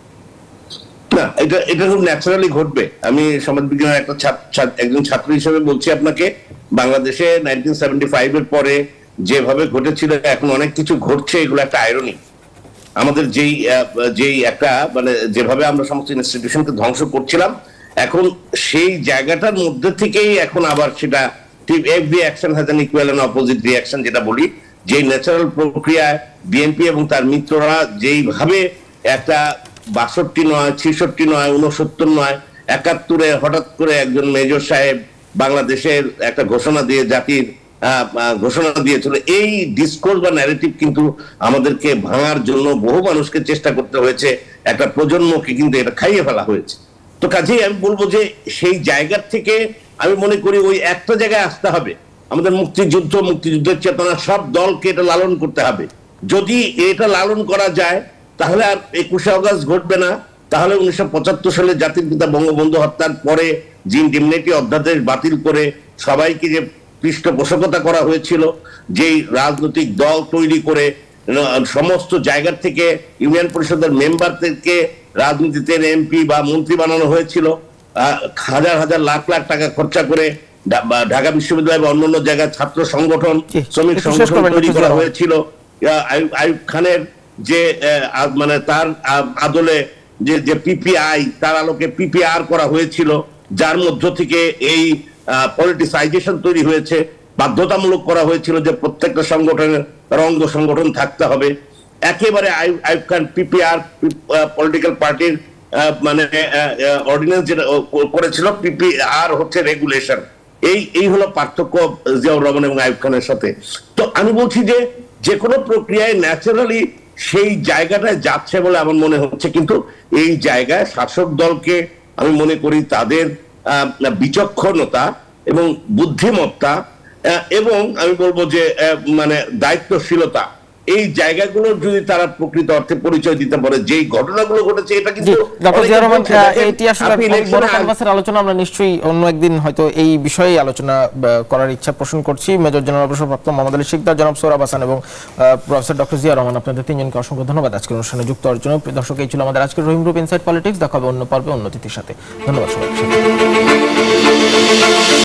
না, এটা এটা খুব ন্যাচারালি ঘটবে। আমি সমাজ বিজ্ঞানের একটা একজন ছাত্র হিসেবে বলছি আপনাকে, বাংলাদেশে নাইনটিন সেভেন্টি ফাইভ এর পরে যেভাবে ঘটেছিল, এখন অনেক কিছু ঘটছে, এগুলো একটা আইরনি। আমাদের যেই যেই একটা মানে যেভাবে আমরা সমস্ত ইনস্টিটিউশনকে ধ্বংস করছিলাম, এখন সেই জায়গাটার মধ্যে থেকেই এখন আবার সেটা ঠিক every action has an equal and opposite reaction, যেটা বলি, যে ন্যাচারাল প্রক্রিয়ায় বিএনপি এবং তার মিত্ররা যেইভাবে একটা বাষট্টি নয়, ছেষট্টি নয়, উনসত্তর নয়, একাত্তরে হঠাৎ করে একজন মেজর সাহেব বাংলাদেশের একটা ঘোষণা দিয়ে জাতির ঘোষণা দিয়েছিল। এই ডিসকোর্স বা ন্যারেটিভ কিন্তু আমাদেরকে ভাঙার জন্য বহু মানুষকে চেষ্টা করতে হয়েছে, একটা প্রজন্মকে কিন্তু এটা খাইয়ে ফেলা হয়েছে। তো কাজেই আমি বলবো যে সেই জায়গার থেকে আমি মনে করি ওই একটা জায়গায় আসতে হবে, আমাদের মুক্তিযুদ্ধ মুক্তিযুদ্ধের চেতনা সব দলকে এটা লালন করতে হবে। যদি এটা লালন করা যায় তাহলে আর একুশে অগস্ট ঘটবে না, তাহলে উনিশশো পঁচাত্তর সালে জাতির পিতা বঙ্গবন্ধু হত্যার পরে যে ইনডেমনিটি অধ্যাদেশ বাতিল করে সবাইকে যে পৃষ্ঠপোষকতা করা হয়েছিল, যেই রাজনৈতিক দল তৈরি করে সমস্ত জায়গার থেকে ইউনিয়ন পরিষদের মেম্বারদেরকে রাজনীতিতে এমপি বা মন্ত্রী বানানো হয়েছিল, হাজার হাজার লাখ লাখ টাকা খরচা করে ঢাকা বিশ্ববিদ্যালয় বা অন্যান্য জায়গায় ছাত্র সংগঠন শ্রমিক সংগঠন তৈরি করা হয়েছিল, আইয়ুব খানের যে মানে তার আদলে যে যে পিপিআই তার আলোকে পিপিআর করা হয়েছিল, যার মধ্য থেকে এই পলিটিসাইজেশন তৈরি হয়েছে, বাধ্যতামূলক করা হয়েছিল যে প্রত্যেকটা সংগঠনের অঙ্গ সংগঠন থাকতে হবে। একেবারে আইয়ুব খান পিপিআর পলিটিক্যাল পার্টির মানে অর্ডিন্যান্স যেটা করেছিল, পিপিআর হচ্ছে রেগুলেশন। এই এই হলো পার্থক্য জিয়াউর রহমান এবং আইয়ুব খানের সাথে। তো আমি বলছি যে যে কোনো প্রক্রিয়ায় ন্যাচারালি সেই জায়গাটায় যাচ্ছে বলে আমার মনে হচ্ছে, কিন্তু এই জায়গায় শাসক দলকে আমি মনে করি তাদের বিচক্ষণতা এবং বুদ্ধিমত্তা এবং আমি বলবো যে মানে দায়িত্বশীলতা, এই জায়গাগুলোর যদি তারা প্রকৃত অর্থে পরিচয় দিতে পারে, যেই ঘটনাগুলো ঘটেছে, এটা কিন্তু ডক্টর জিয়া রহমান এটি আসলে বড় ক্যানভাসের আলোচনা, আমরা নিশ্চয়ই অন্য একদিন হয়তো এই বিষয়ে আলোচনা করার ইচ্ছা পোষণ করছি। মেজর জেনারেল অবসরপ্রাপ্ত মোহাম্মদ আলী শিকদার, জনাব সোহরাব হাসান এবং প্রফেসর ডক্টর জিয়া রহমান, আপনাদের তিনজনকে অসংখ্য ধন্যবাদ আজকের অনুষ্ঠানে যুক্ত হওয়ার জন্য। দর্শক, এই ছিল আমাদের আজকের রহিম গ্রুপ ইনসাইড পলিটিক্স। দেখা হবে অন্য পর্বে অন্য অতিথির সাথে। ধন্যবাদ সবাইকে।